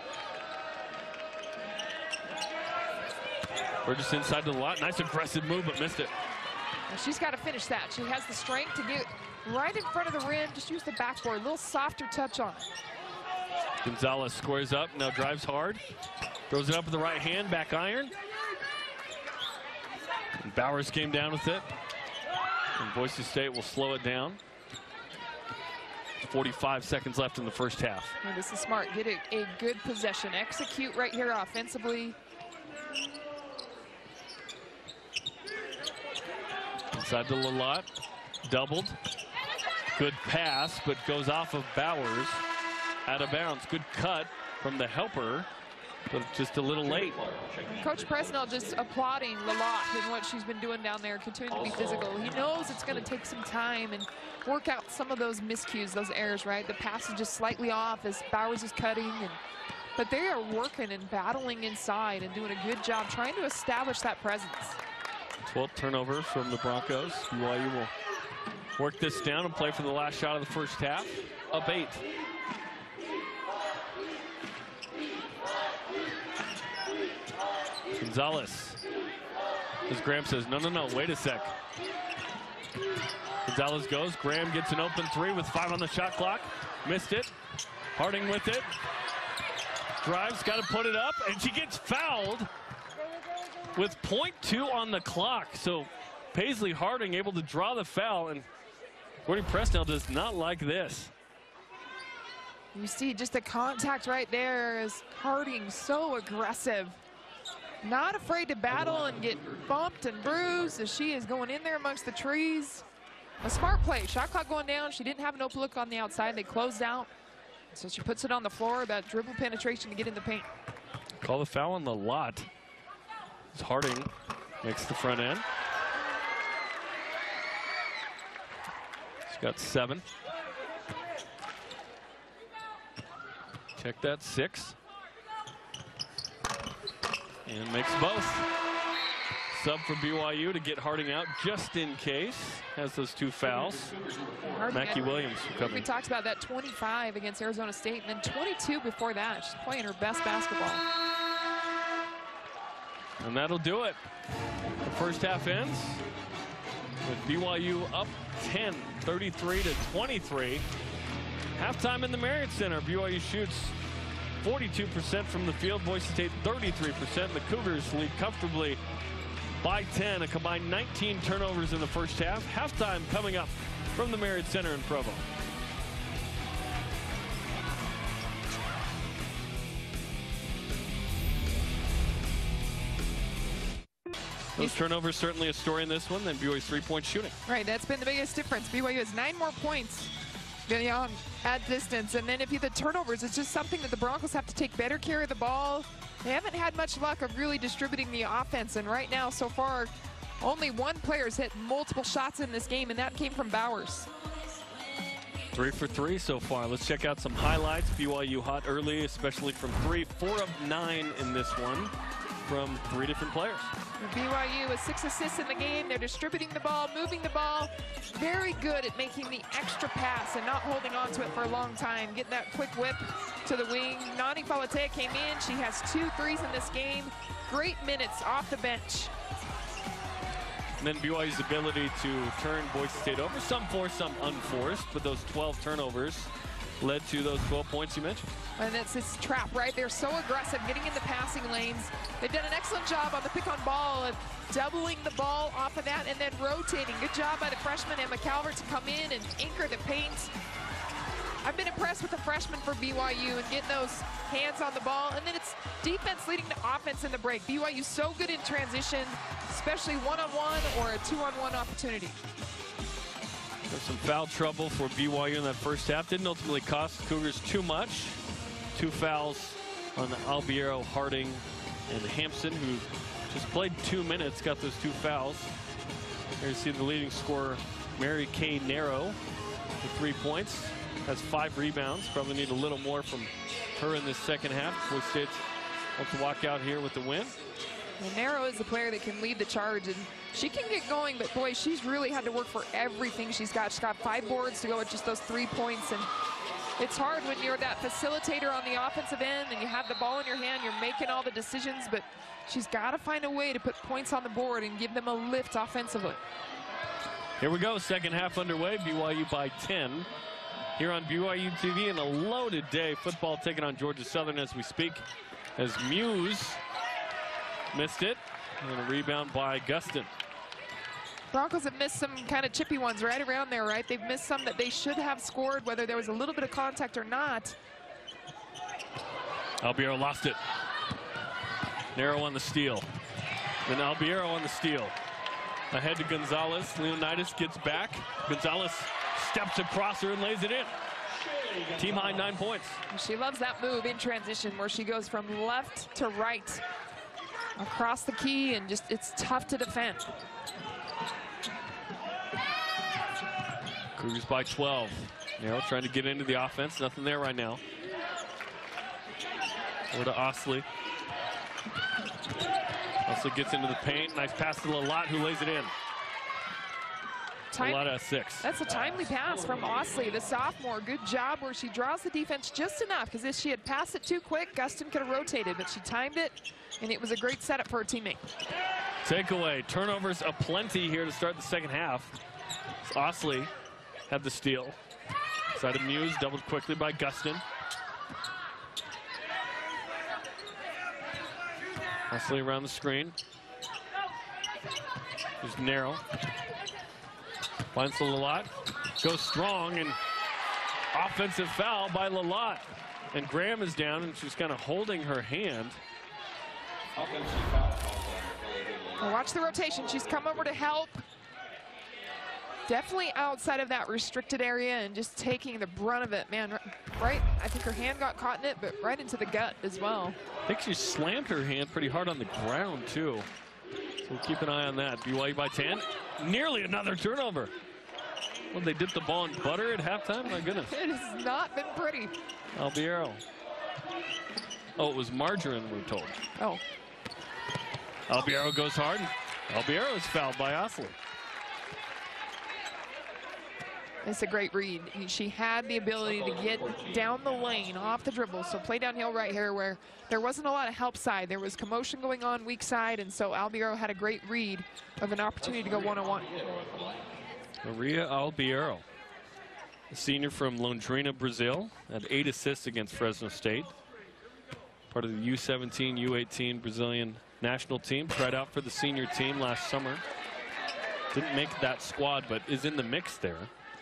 Speaker 1: We're just inside the lot. Nice aggressive move, but missed it.
Speaker 3: And she's got to finish that. She has the strength to get right in front of the rim. Just use the backboard. A little softer touch on it.
Speaker 1: Gonzalez squares up. Now drives hard. Throws it up with the right hand. Back iron. And Bowers came down with it. And Boise State will slow it down. forty-five seconds left in the first half.
Speaker 3: And this is smart. Get a, a good possession. Execute right here offensively.
Speaker 1: Inside the lot. Doubled. Good pass, but goes off of Bowers. Out of bounds. Good cut from the helper, but just a little late.
Speaker 3: Coach Presnell just applauding Lalott and what she's been doing down there, continuing to be physical. He knows it's going to take some time and work out some of those miscues, those errors, right? The pass is just slightly off as Bowers is cutting, and but they are working and battling inside and doing a good job trying to establish that presence.
Speaker 1: twelfth turnover from the Broncos. B Y U will work this down and play for the last shot of the first half. Up eight. Gonzalez. As Graham says, no, no, no, wait a sec. Gonzalez goes. Graham gets an open three with five on the shot clock. Missed it. Harding with it. Drives, got to put it up, and she gets fouled with point two on the clock. So Paisley Harding able to draw the foul, and Courtney Presnell does not like this.
Speaker 3: You see just the contact right there as Harding so aggressive. Not afraid to battle and get bumped and bruised as she is going in there amongst the trees. A smart play. Shot clock going down. She didn't have an open look on the outside. They closed out. So she puts it on the floor. That dribble penetration to get in the paint.
Speaker 1: Call the foul on the lot. As Harding makes the front end. She's got seven. Check that, six. And makes both. Sub for B Y U to get Harding out just in case. Has those two fouls. Mackie Williams
Speaker 3: we talked about that twenty-five against Arizona State, and then twenty-two before that. She's playing her best basketball.
Speaker 1: And that'll do it. The first half ends with B Y U up ten, thirty-three to twenty-three. Halftime in the Marriott Center. B Y U shoots forty-two percent from the field. Boise State thirty-three percent. The Cougars lead comfortably by ten. A combined nineteen turnovers in the first half. Halftime coming up from the Marriott Center in Provo. Those turnovers certainly a story in this one than B Y U's three-point shooting.
Speaker 3: Right, that's been the biggest difference. B Y U has nine more points beyond at distance, and then if you the turnovers, it's just something that the Broncos have to take better care of the ball. They haven't had much luck of really distributing the offense, and right now, so far, only one player's hit multiple shots in this game, and that came from Bowers.
Speaker 1: Three for three so far. Let's check out some highlights. B Y U hot early, especially from three. Four of nine in this one from three different players.
Speaker 3: B Y U with six assists in the game. They're distributing the ball, moving the ball. Very good at making the extra pass and not holding on to it for a long time. Getting that quick whip to the wing. Nani Falatea came in. She has two threes in this game. Great minutes off the bench.
Speaker 1: And then B Y U's ability to turn Boise State over. Some forced, some unforced, but those twelve turnovers led to those twelve points you mentioned.
Speaker 3: And it's this trap, right? They're so aggressive, getting in the passing lanes. They've done an excellent job on the pick on ball of doubling the ball off of that and then rotating. Good job by the freshman Emma Calvert to come in and anchor the paint. I've been impressed with the freshmen for B Y U and getting those hands on the ball. And then it's defense leading to offense in the break. B Y U so good in transition, especially one-on-one or a two-on-one opportunity.
Speaker 1: There's some foul trouble for B Y U in that first half. Didn't ultimately cost the Cougars too much. Two fouls on Albiero, Harding, and Hampson, who just played two minutes, got those two fouls. Here you see the leading scorer, Mary Kay Narrow, with three points. Has five rebounds. Probably need a little more from her in this second half. Boise State wants to walk out here with the win.
Speaker 3: Well, Narrow is the player that can lead the charge, and she can get going, but boy, she's really had to work for everything she's got. She's got five boards to go with just those three points, and it's hard when you're that facilitator on the offensive end and you have the ball in your hand, you're making all the decisions, but she's got to find a way to put points on the board and give them a lift offensively.
Speaker 1: Here we go, second half underway, B Y U by ten. Here on B Y U T V in a loaded day. Football taking on Georgia Southern as we speak, as Muse missed it, and a rebound by Gustin.
Speaker 3: Broncos have missed some kind of chippy ones right around there, right? They've missed some that they should have scored, whether there was a little bit of contact or not.
Speaker 1: Albiero lost it. Narrow on the steal. Then Albiero on the steal. Ahead to Gonzalez. Leonidas gets back. Gonzalez steps across her and lays it in. Team high nine points.
Speaker 3: She loves that move in transition where she goes from left to right across the key, and just it's tough to defend.
Speaker 1: Cougars by twelve. Narrow trying to get into the offense. Nothing there right now. Over to Osley. Osley gets into the paint. Nice pass to Lalott, who lays it in. Lalott at six.
Speaker 3: That's a timely pass from Osley, the sophomore. Good job where she draws the defense just enough, because if she had passed it too quick, Gustin could have rotated, but she timed it, and it was a great setup for her teammate.
Speaker 1: Takeaway. Turnovers aplenty here to start the second half. Osley had the steal. Side of Muse, doubled quickly by Gustin. Osley around the screen. Just narrow. Finds the Lalott. Goes strong, and offensive foul by Lalott. And Graham is down, and she's kind of holding her hand.
Speaker 3: Well, watch the rotation. She's come over to help. Definitely outside of that restricted area and just taking the brunt of it, man. Right, I think her hand got caught in it, but right into the gut as well.
Speaker 1: I think she slammed her hand pretty hard on the ground, too. So we'll keep an eye on that. B Y U by ten. Nearly another turnover. Well, they dipped the ball in butter at halftime? My goodness.
Speaker 3: It has not been pretty.
Speaker 1: Albiero. Oh, it was margarine, we're told.
Speaker 3: Oh.
Speaker 1: Albiero goes hard. Albiero is fouled by Osley.
Speaker 3: It's a great read. She had the ability to get down the lane off the dribble. So play downhill right here where there wasn't a lot of help side. There was commotion going on weak side, and so Albiero had a great read of an opportunity to go one-on-one.
Speaker 1: Maria Albiero, a senior from Londrina, Brazil, had eight assists against Fresno State. Part of the U seventeen, U eighteen Brazilian national team. Tried out for the senior team last summer. Didn't make that squad, but is in the mix there.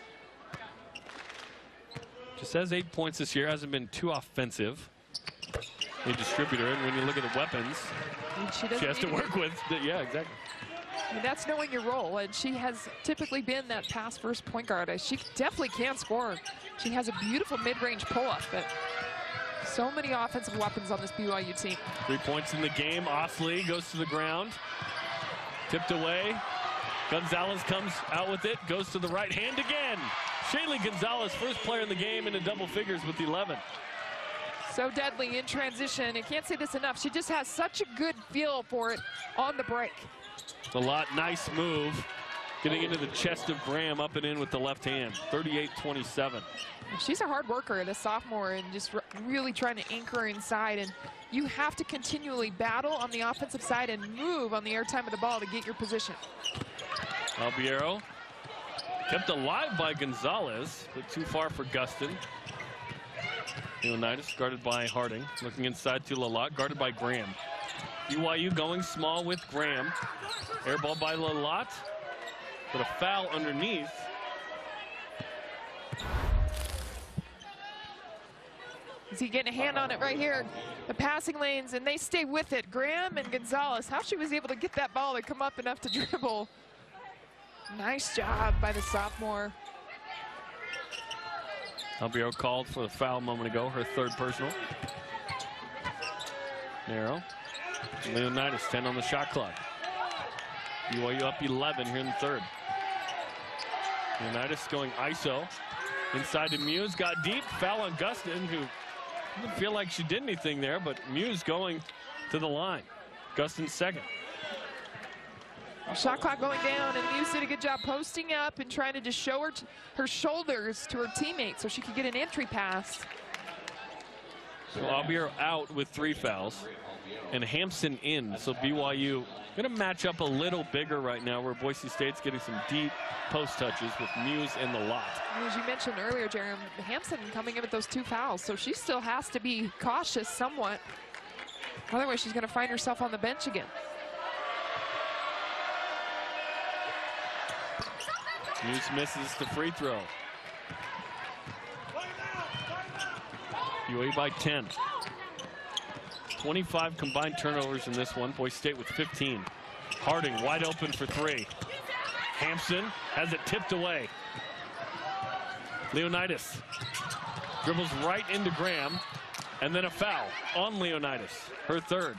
Speaker 1: Just has eight points this year, hasn't been too offensive. A distributor, and when you look at the weapons
Speaker 3: she,
Speaker 1: she has to work with, yeah, exactly.
Speaker 3: I mean, that's knowing your role, and she has typically been that pass first point guard. She definitely can score. She has a beautiful mid-range pull-up, but so many offensive weapons on this B Y U team.
Speaker 1: Three points in the game. Osley goes to the ground, tipped away. Gonzalez comes out with it, goes to the right hand again. Shaylee Gonzalez, first player in the game into double figures with eleven.
Speaker 3: So deadly in transition. I can't say this enough. She just has such a good feel for it on the break.
Speaker 1: A lot, nice move. Getting into the chest of Graham, up and in with the left hand. thirty-eight twenty-seven.
Speaker 3: She's a hard worker, the sophomore, and just really trying to anchor her inside. And you have to continually battle on the offensive side and move on the airtime of the ball to get your position.
Speaker 1: Albiero kept alive by Gonzalez, but too far for Gustin. Leonidas guarded by Harding. Looking inside to Lalott, guarded by Graham. B Y U going small with Graham. Air ball by Lalott, but a foul underneath.
Speaker 3: Is he getting a hand on it right here? The passing lanes, and they stay with it. Graham and Gonzalez, how she was able to get that ball to come up enough to dribble. Nice job by the sophomore.
Speaker 1: Albiero called for the foul a moment ago, her third personal. Narrow. Leonidas, ten on the shot clock. B Y U up eleven here in the third. Leonidas going I S O. Inside to Muse, got deep. Foul on Gustin, who didn't feel like she did anything there, but Muse going to the line. Gustin's second.
Speaker 3: Shot clock going down, and Muse did a good job posting up and trying to just show her her shoulders to her teammate so she could get an entry pass.
Speaker 1: So Aubier out with three fouls, and Hampson in. So B Y U going to match up a little bigger right now, where Boise State's getting some deep post touches with Muse and the lot.
Speaker 3: As you mentioned earlier, Jeremy, Hampson coming in with those two fouls, so she still has to be cautious somewhat. Otherwise, she's going to find herself on the bench again.
Speaker 1: Muse misses the free throw. B Y U by ten. twenty-five combined turnovers in this one. Boise State with fifteen. Harding wide open for three. Hampson has it tipped away. Leonidas dribbles right into Graham, and then a foul on Leonidas, her third.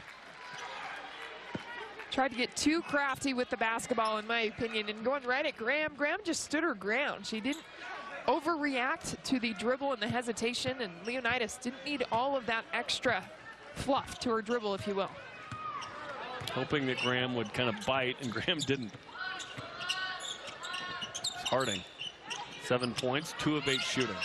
Speaker 3: Tried to get too crafty with the basketball, in my opinion, and going right at Graham. Graham just stood her ground. She didn't overreact to the dribble and the hesitation, and Leonidas didn't need all of that extra fluff to her dribble, if you will.
Speaker 1: Hoping that Graham would kind of bite, and Graham didn't. Harding, seven points, two of eight shooting.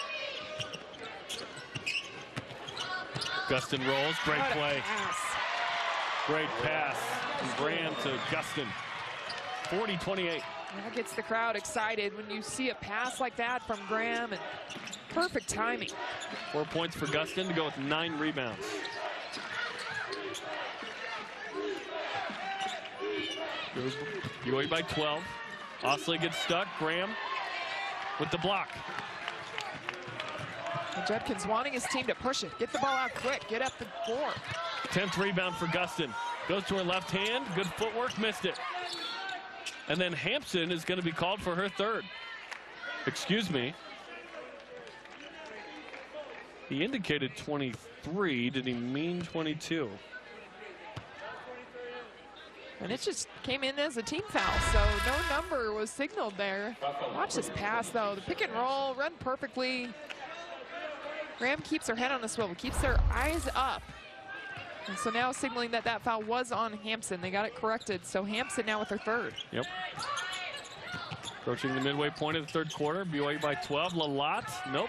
Speaker 1: Gustin rolls, great play. Great pass from Graham to Gustin. forty twenty-eight.
Speaker 3: That gets the crowd excited when you see a pass like that from Graham, and perfect timing.
Speaker 1: Four points for Gustin to go with nine rebounds. B Y U by twelve. Osley gets stuck. Graham with the block.
Speaker 3: And Judkins wanting his team to push it. Get the ball out quick. Get up the floor.
Speaker 1: tenth rebound for Gustin. Goes to her left hand. Good footwork. Missed it. And then Hampson is going to be called for her third. Excuse me. He indicated twenty-three. Did he mean twenty-two?
Speaker 3: And it just came in as a team foul, so no number was signaled there. Watch this pass, though. The pick and roll, run perfectly. Graham keeps her head on the swivel, keeps her eyes up. And so now signaling that that foul was on Hampson. They got it corrected, so Hampson now with her third.
Speaker 1: Yep. Approaching the midway point of the third quarter. B Y U by twelve. Lalat, nope.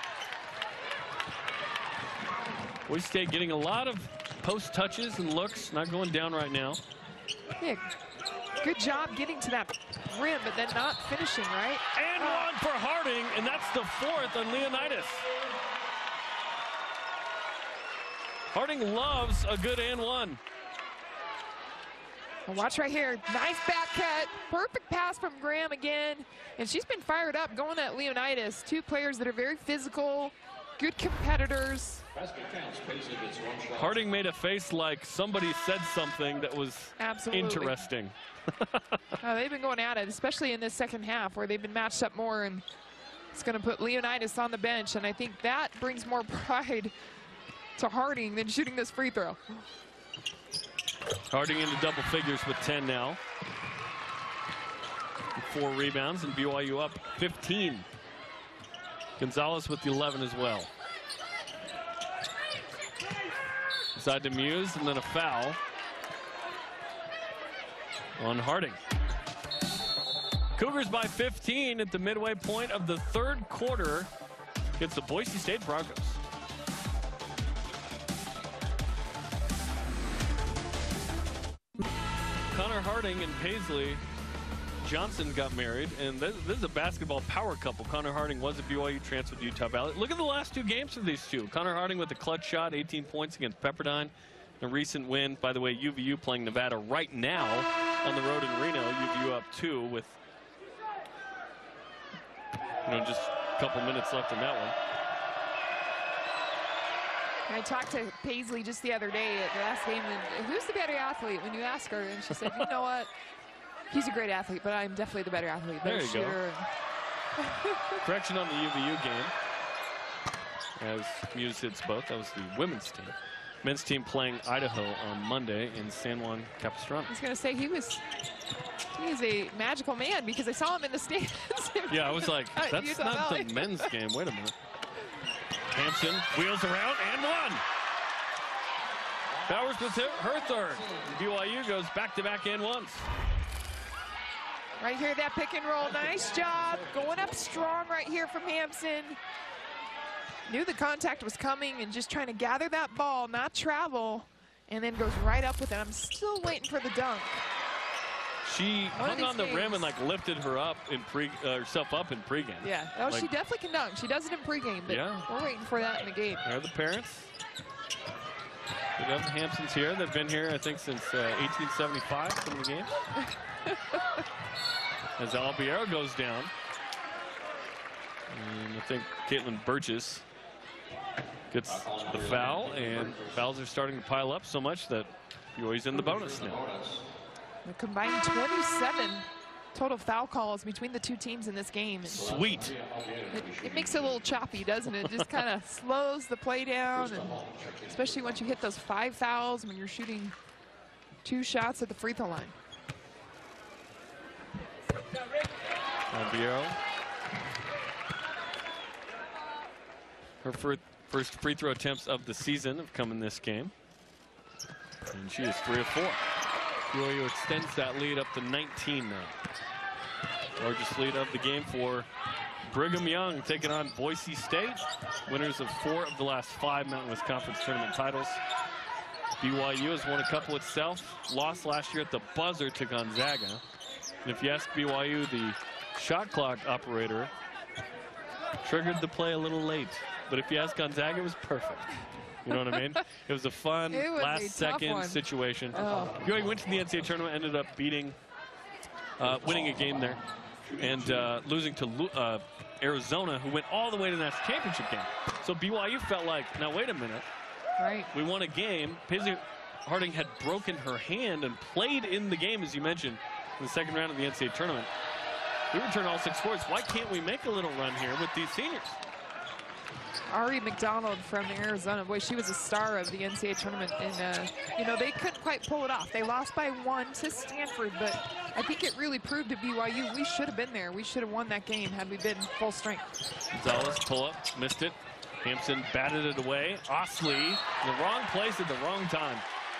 Speaker 1: Boise State getting a lot of post touches and looks, not going down right now.
Speaker 3: Yeah, good job getting to that rim, but then not finishing, right?
Speaker 1: And
Speaker 3: oh.
Speaker 1: one for Harding, and that's the fourth on Leonidas. Harding loves a good and one.
Speaker 3: Well, watch right here, nice back cut, perfect pass from Graham again, and she's been fired up going at Leonidas. Two players that are very physical, good competitors.
Speaker 1: Harding made a face like somebody said something that was
Speaker 3: Absolutely.
Speaker 1: interesting.
Speaker 3: Oh, they've been going at it, especially in this second half where they've been matched up more, and it's going to put Leonidas on the bench, and I think that brings more pride to Harding than shooting this free throw.
Speaker 1: Harding into double figures with ten now. Four rebounds, and B Y U up fifteen. Gonzalez with the eleven as well. Inside to Muse, and then a foul on Harding. Cougars by fifteen at the midway point of the third quarter against the Boise State Broncos. Connor Harding and Paisley Johnson got married, and this, this is a basketball power couple. Connor Harding was a B Y U transfer to Utah Valley. Look at the last two games for these two. Connor Harding with a clutch shot, eighteen points against Pepperdine. A recent win, by the way, U V U playing Nevada right now on the road in Reno. U V U up two with, you know, just a couple minutes left in that one.
Speaker 3: I talked to Paisley just the other day at the last game, and who's the better athlete when you ask her? And she said, you know what? He's a great athlete, but I'm definitely the better athlete.
Speaker 1: There you
Speaker 3: shooter.
Speaker 1: go. Correction on the U V U game. As Muse hits both. That was the women's team. Men's team playing Idaho on Monday in San Juan Capistrano.
Speaker 3: I was going to say he was he is a magical man because I saw him in the stands.
Speaker 1: Yeah, I was like, that's not the men's game. Wait a minute. Hampson wheels around and one. Bowers with her third. B Y U goes back-to-back and ones.
Speaker 3: Right here, that pick and roll. Nice job. Going up strong right here from Hampson. Knew the contact was coming and just trying to gather that ball, not travel, and then goes right up with it. I'm still waiting for the dunk.
Speaker 1: She
Speaker 3: One
Speaker 1: hung on the
Speaker 3: games.
Speaker 1: rim and like lifted her up in pre uh, herself up in pregame.
Speaker 3: Yeah, oh,
Speaker 1: like,
Speaker 3: she definitely can dunk. She does it in pregame, but
Speaker 1: yeah.
Speaker 3: we're waiting for that in the game.
Speaker 1: There are the parents. We have the Hampsons here. They've been here, I think, since uh, eighteen seventy-five from the game. As Albiero goes down. And I think Caitlin Burgess gets the foul, and fouls are starting to pile up so much that B Y U's in the bonus now.
Speaker 3: The combined twenty-seven total foul calls between the two teams in this game.
Speaker 1: Sweet.
Speaker 3: It, it makes it a little choppy, doesn't it? It just kind of slows the play down, and especially once you hit those five fouls when you're shooting two shots at the free throw line.
Speaker 1: Albiero. Her fir first free throw attempts of the season have come in this game. And she is three of four. B Y U extends that lead up to nineteen now. Largest lead of the game for Brigham Young, taking on Boise State. Winners of four of the last five Mountain West Conference tournament titles. B Y U has won a couple itself. Lost last year at the buzzer to Gonzaga. And if you ask B Y U, the shot clock operator triggered the play a little late. But if you ask Gonzaga, it was perfect. You know what I mean? It was a fun
Speaker 3: was
Speaker 1: last
Speaker 3: a
Speaker 1: second
Speaker 3: one.
Speaker 1: situation.
Speaker 3: Oh.
Speaker 1: B Y U went to the N C A A tournament, ended up beating, uh, winning a game there, and uh, losing to uh, Arizona, who went all the way to the national championship game. So B Y U felt like, now wait a minute.
Speaker 3: Right.
Speaker 1: We won a game. Paisley Harding had broken her hand and played in the game, as you mentioned, in the second round of the N C A A tournament. We returned all six scores. Why can't we make a little run here with these seniors?
Speaker 3: Ari McDonald from Arizona, boy, she was a star of the N C A A tournament, and uh, you know, they couldn't quite pull it off. They lost by one to Stanford, but I think it really proved to B Y U we should have been there. We should have won that game had we been full strength.
Speaker 1: Gonzalez pull up, missed it. Hampson batted it away. Osley in the wrong place at the wrong time.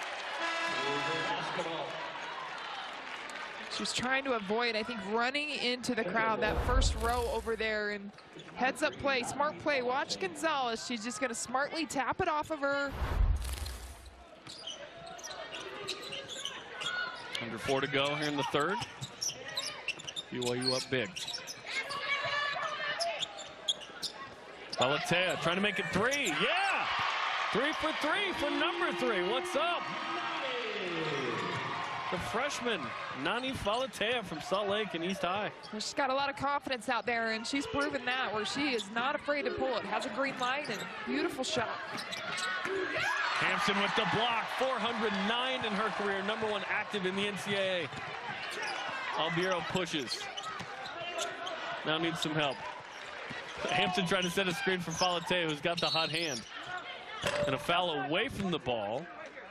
Speaker 3: She was trying to avoid, I think, running into the crowd, that first row over there, and heads up play, smart play. Watch Gonzalez. She's just going to smartly tap it off of her.
Speaker 1: Under four to go here in the third. B Y U up big. Alatea trying to make it three. Yeah! Three for three for number three. What's up? The freshman, Nani Falatea from Salt Lake and East High.
Speaker 3: She's got a lot of confidence out there, and she's proven that, where she is not afraid to pull it. Has a green light and beautiful shot.
Speaker 1: Hampson with the block, four hundred nine in her career, number one active in the N C A A. Albiero pushes. Now needs some help. Hampson trying to set a screen for Falatea, who's got the hot hand. And a foul away from the ball.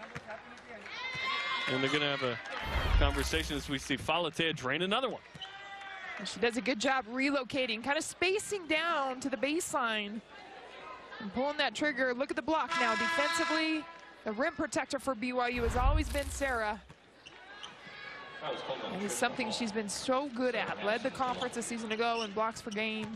Speaker 1: And they're going to have a conversation as we see Falatea drain another one.
Speaker 3: And she does a good job relocating, kind of spacing down to the baseline and pulling that trigger. Look at the block now. Defensively, the rim protector for B Y U has always been Sarah. And it's something she's been so good at. Led the conference a season ago in blocks per game.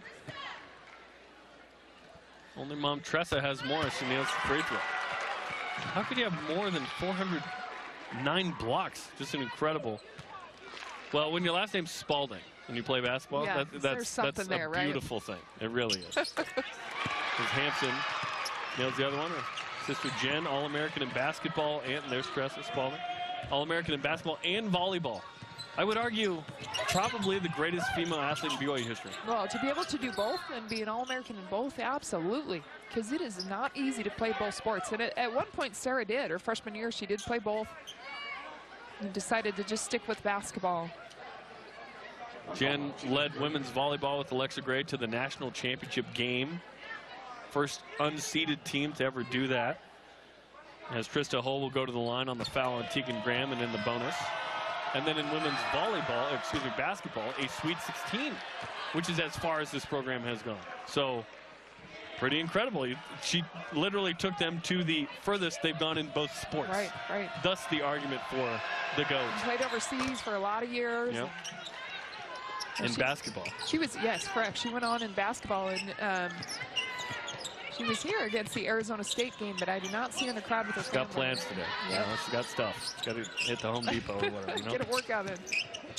Speaker 1: Only Mom Tressa has more as she nails the free throw. How could you have more than four hundred nine blocks? Just an incredible. Well, when your last name's Spalding and you play basketball,
Speaker 3: Yeah,
Speaker 1: that, that's that's a
Speaker 3: there, right?
Speaker 1: beautiful thing. It really is. As Hampson nails the other one. Her sister Jen, All-American in basketball, and there's Tressa Spalding. All-American in basketball and volleyball. I would argue probably the greatest female athlete in B Y U history.
Speaker 3: Well, to be able to do both and be an All-American in both, absolutely. Because it is not easy to play both sports. And at, at one point, Sarah did. Her freshman year, she did play both. And decided to just stick with basketball.
Speaker 1: Jen led women's volleyball with Alexa Gray to the national championship game. First unseeded team to ever do that. As Trista Hull will go to the line on the foul on Tegan Graham and in the bonus. And then in women's volleyball, excuse me, basketball, a Sweet sixteen, which is as far as this program has gone. So pretty incredible. She literally took them to the furthest they've gone in both sports.
Speaker 3: Right, right.
Speaker 1: Thus the argument for the GOAT.
Speaker 3: Played overseas for a lot of years.
Speaker 1: Yep. in
Speaker 3: she,
Speaker 1: basketball.
Speaker 3: She was, yes, correct. She went on in basketball, and um, she was here against the Arizona State game, but I do not see her in the crowd with her
Speaker 1: She's got
Speaker 3: family.
Speaker 1: plans today.
Speaker 3: Yep.
Speaker 1: You know, she's got stuff. She's got to hit the Home Depot or whatever, you know?
Speaker 3: Get a workout in.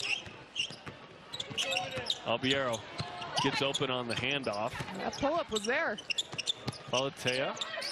Speaker 1: Albiero gets open on the handoff.
Speaker 3: That pull-up was there.
Speaker 1: Balatea.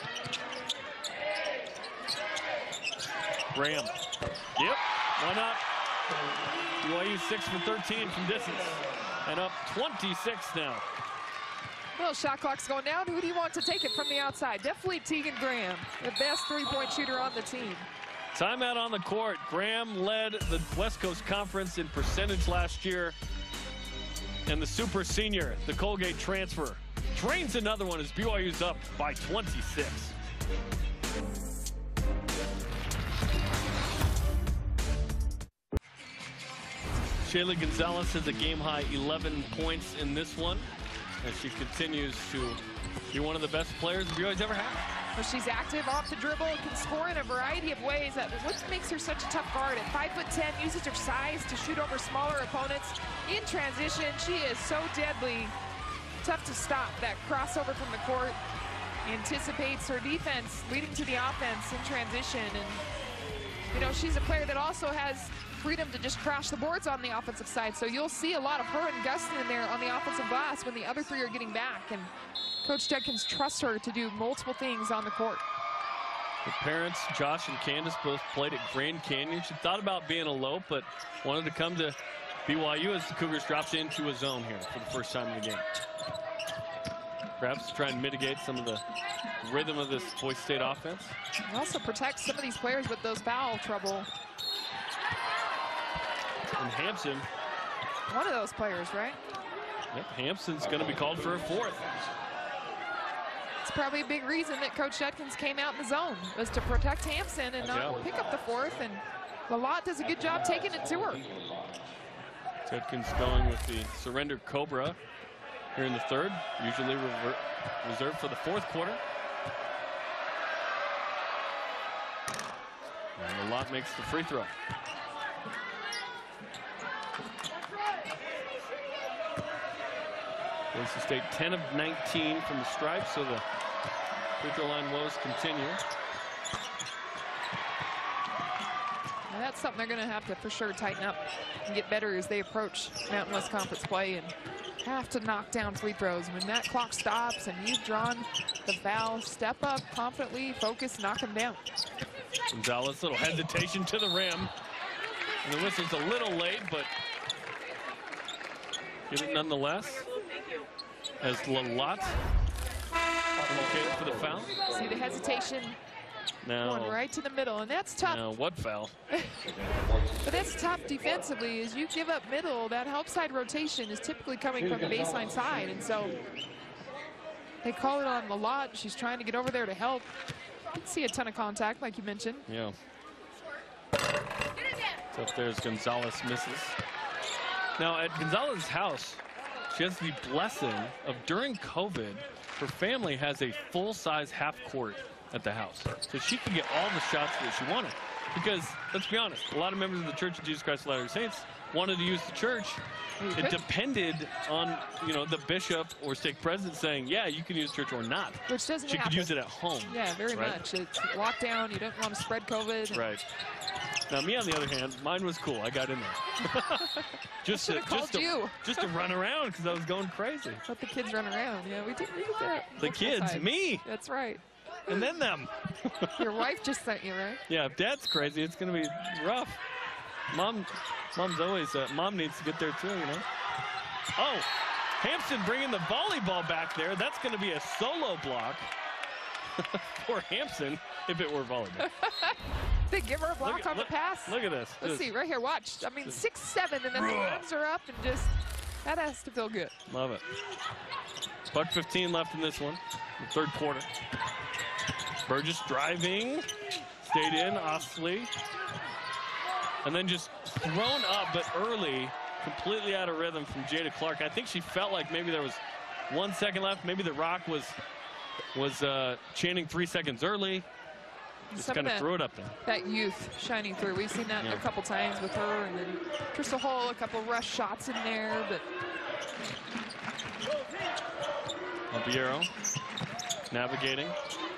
Speaker 1: Graham. Yep, why not? B Y U six for thirteen from distance. And up twenty-six now.
Speaker 3: Well, shot clock's going down. Who do you want to take it from the outside? Definitely Tegan Graham, the best three-point shooter on the team.
Speaker 1: Timeout on the court. Graham led the West Coast Conference in percentage last year. And the super senior, the Colgate transfer, drains another one as B Y U's up by twenty-six. Shaylee Gonzalez has a game-high eleven points in this one as she continues to be one of the best players B Y U's ever had.
Speaker 3: Well, she's active off the dribble, can score in a variety of ways. That what makes her such a tough guard. At five foot ten, uses her size to shoot over smaller opponents. In transition, she is so deadly. Tough to stop. That crossover from the court anticipates her defense, leading to the offense in transition. And you know, she's a player that also has freedom to just crash the boards on the offensive side. So you'll see a lot of her and Gustin in there on the offensive glass when the other three are getting back. And Coach Judkins trusts her to do multiple things on the court.
Speaker 1: Her parents, Josh and Candace, both played at Grand Canyon. She thought about being a lope, but wanted to come to B Y U as the Cougars dropped into a zone here for the first time in the game. Perhaps to try and mitigate some of the rhythm of this Boise State offense.
Speaker 3: And also protect some of these players with those foul trouble.
Speaker 1: And Hampson.
Speaker 3: One of those players, right?
Speaker 1: Yep, Hampson's going to be called for a fourth.
Speaker 3: It's probably a big reason that Coach Judkins came out in the zone, was to protect Hampson and not
Speaker 1: Yeah.
Speaker 3: pick up the fourth. And Lalott does a good job taking it to her.
Speaker 1: Judkins going with the surrender Cobra here in the third, usually revert, reserved for the fourth quarter. And Lalott makes the free throw. Boise State ten of nineteen from the stripe, so the free throw line woes continue.
Speaker 3: And that's something they're going to have to for sure tighten up and get better as they approach Mountain West Conference play and have to knock down free throws. When that clock stops and you've drawn the foul, step up confidently, focus, knock them down.
Speaker 1: Gonzalez, little hesitation to the rim. And the whistle's a little late, but get it nonetheless. As Lalott indicated for the foul.
Speaker 3: See the hesitation
Speaker 1: now,
Speaker 3: going right to the middle, and that's tough.
Speaker 1: Now what foul?
Speaker 3: But that's tough defensively. As you give up middle, that help side rotation is typically coming from the baseline side, and so they call it on Lalott. She's trying to get over there to help. Didn't see a ton of contact, like you mentioned.
Speaker 1: Yeah. So up there as Gonzalez misses. Now at Gonzalez's house, she has the blessing of during COVID, her family has a full-size half court at the house. So she could get all the shots that she wanted. Because, let's be honest, a lot of members of the Church of Jesus Christ of Latter-day Saints wanted to use the church. It depended on, you know, the bishop or stake president saying, yeah, you can use church or not.
Speaker 3: Which doesn't
Speaker 1: She
Speaker 3: happen.
Speaker 1: could use it at home.
Speaker 3: Yeah, very
Speaker 1: right?
Speaker 3: much. It's lockdown. You don't want to spread COVID.
Speaker 1: Right. Now, me, on the other hand, mine was cool. I got in there. just, to,
Speaker 3: I should've called
Speaker 1: just, to,
Speaker 3: you.
Speaker 1: just to run around because I was going crazy.
Speaker 3: Let the kids run around. Yeah, we did, we did that.
Speaker 1: The kids,
Speaker 3: times.
Speaker 1: me,
Speaker 3: That's right.
Speaker 1: and then them.
Speaker 3: Your wife just sent you, right?
Speaker 1: Yeah, if Dad's crazy, it's going to be rough. Mom, Mom's always, uh, Mom needs to get there too, you know. Oh, Hampson bringing the volleyball back there. That's going to be a solo block for Hampson if it were volleyball.
Speaker 3: They give her a block
Speaker 1: Look,
Speaker 3: on
Speaker 1: look,
Speaker 3: the pass.
Speaker 1: Look at this.
Speaker 3: Let's
Speaker 1: Just
Speaker 3: see, right here, watch. I mean, six seven, and then the arms are up, and just, that has to feel good.
Speaker 1: Love it. Buck fifteen left in this one, the third quarter. Burgess driving, stayed in, Osley. And then just thrown up, but early, completely out of rhythm from Jada Clark. I think she felt like maybe there was one second left. Maybe the Rock was was uh, chanting three seconds early. Just kind of threw it up there.
Speaker 3: That youth shining through. We've seen that
Speaker 1: yeah.
Speaker 3: a couple times with her, and then Trista Hull, a couple rush shots in there, but.
Speaker 1: Albiero navigating.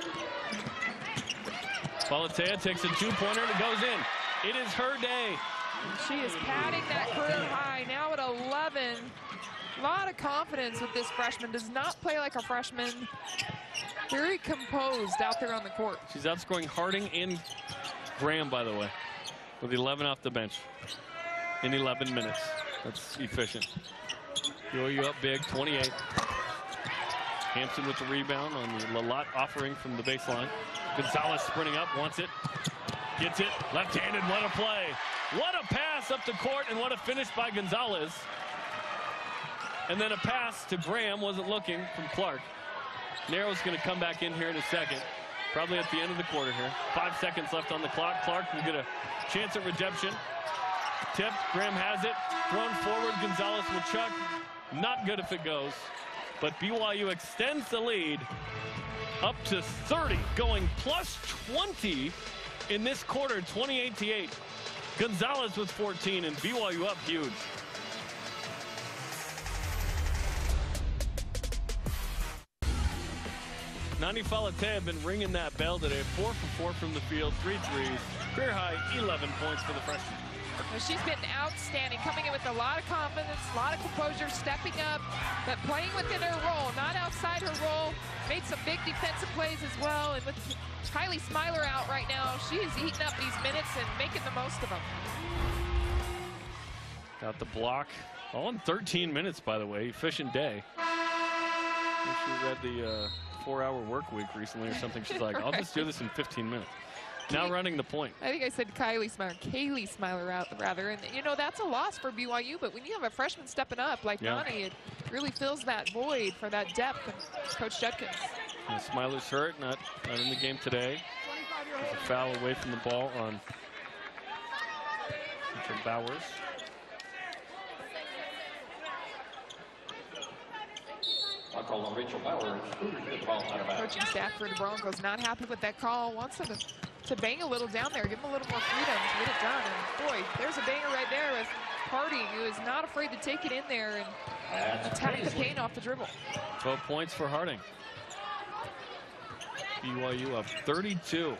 Speaker 1: Falatea takes a two-pointer and it goes in. It is her day.
Speaker 3: She is padding that career high, now at eleven. A lot of confidence with this freshman. Does not play like a freshman. Very composed out there on the court.
Speaker 1: She's outscoring Harding and Graham, by the way, with eleven off the bench in eleven minutes. That's efficient. B Y U up big, twenty-eight. Hampson with the rebound on the Lalott offering from the baseline. Gonzalez sprinting up, wants it, gets it, left-handed, what a play. What a pass up the court, and what a finish by Gonzalez. And then a pass to Graham, wasn't looking, from Clark. Narrow's going to come back in here in a second, probably at the end of the quarter here. Five seconds left on the clock. Clark will get a chance at redemption. Tipped, Graham has it, thrown forward, Gonzalez will chuck. Not good if it goes, but B Y U extends the lead up to thirty, going plus twenty in this quarter, twenty-eight to eight. Gonzalez with fourteen, and B Y U up huge. Nani Falatea have been ringing that bell today. Four for four from the field, three threes. Career high, eleven points for the freshman.
Speaker 3: Well, she's been outstanding, coming in with a lot of confidence, a lot of composure, stepping up, but playing within her role, not outside her role. Made some big defensive plays as well, and with Kylie Smiler out right now, she is eating up these minutes and making the most of them.
Speaker 1: Got the block, all in thirteen minutes, by the way. Efficient day. I think she read the uh, four-hour work week recently or something. She's like, I'll just do this in fifteen minutes. Now running the point.
Speaker 3: I think I said Kylie Smiler, Kaylee Smiler out rather, and you know that's a loss for B Y U. But when you have a freshman stepping up like
Speaker 1: yeah.
Speaker 3: Nani, it really fills that void for that depth. And Coach Judkins.
Speaker 1: And Smiler's hurt, not not in the game today. There's a foul away from the ball on Richard Bowers.
Speaker 2: I'll call on Rachel Bowers.
Speaker 3: Coaching staff for the Broncos not happy with that call. Wants them to, to bang a little down there, give them a little more freedom to get it done. And boy, there's a banger right there with Harding, who is not afraid to take it in there and attack the paint off the dribble.
Speaker 1: twelve points for Harding. B Y U up thirty-two.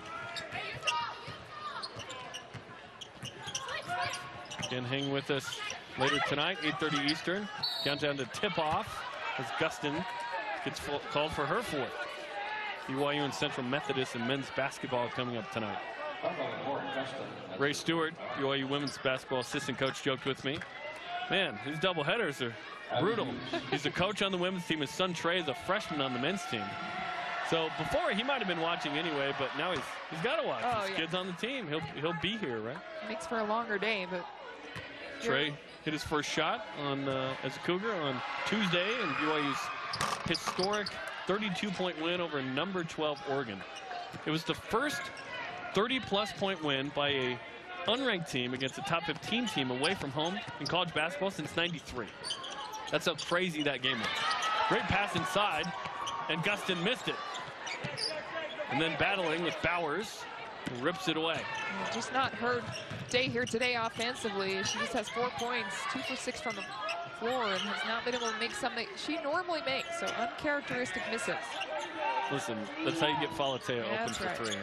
Speaker 1: Again, hang with us later tonight, eight thirty Eastern. Countdown to tip-off as Gustin gets full, called for her fourth. B Y U and Central Methodist and men's basketball coming up tonight. Ray Stewart, B Y U women's basketball assistant coach, joked with me, man, these doubleheaders are brutal. He's a coach on the women's team. His son Trey is a freshman on the men's team. So before he might have been watching anyway, but now he's he's got to watch.
Speaker 3: Oh,
Speaker 1: His
Speaker 3: yeah.
Speaker 1: kid's on the team. He'll he'll be here, right?
Speaker 3: Makes for a longer day, but
Speaker 1: Trey hit his first shot on uh, as a Cougar on Tuesday in B Y U's historic thirty-two point win over number twelve Oregon. It was the first thirty plus point win by a unranked team against a top fifteen team away from home in college basketball since ninety-three. That's how crazy that game was. Great pass inside, and Gustin missed it. And then battling with Bowers, who rips it away.
Speaker 3: just not her day here today offensively. She just has four points, two for six from the floor, and has not been able to make something she normally makes, so uncharacteristic misses.
Speaker 1: Listen, that's how you get Falatea
Speaker 3: Yeah,
Speaker 1: open for
Speaker 3: right.
Speaker 1: three.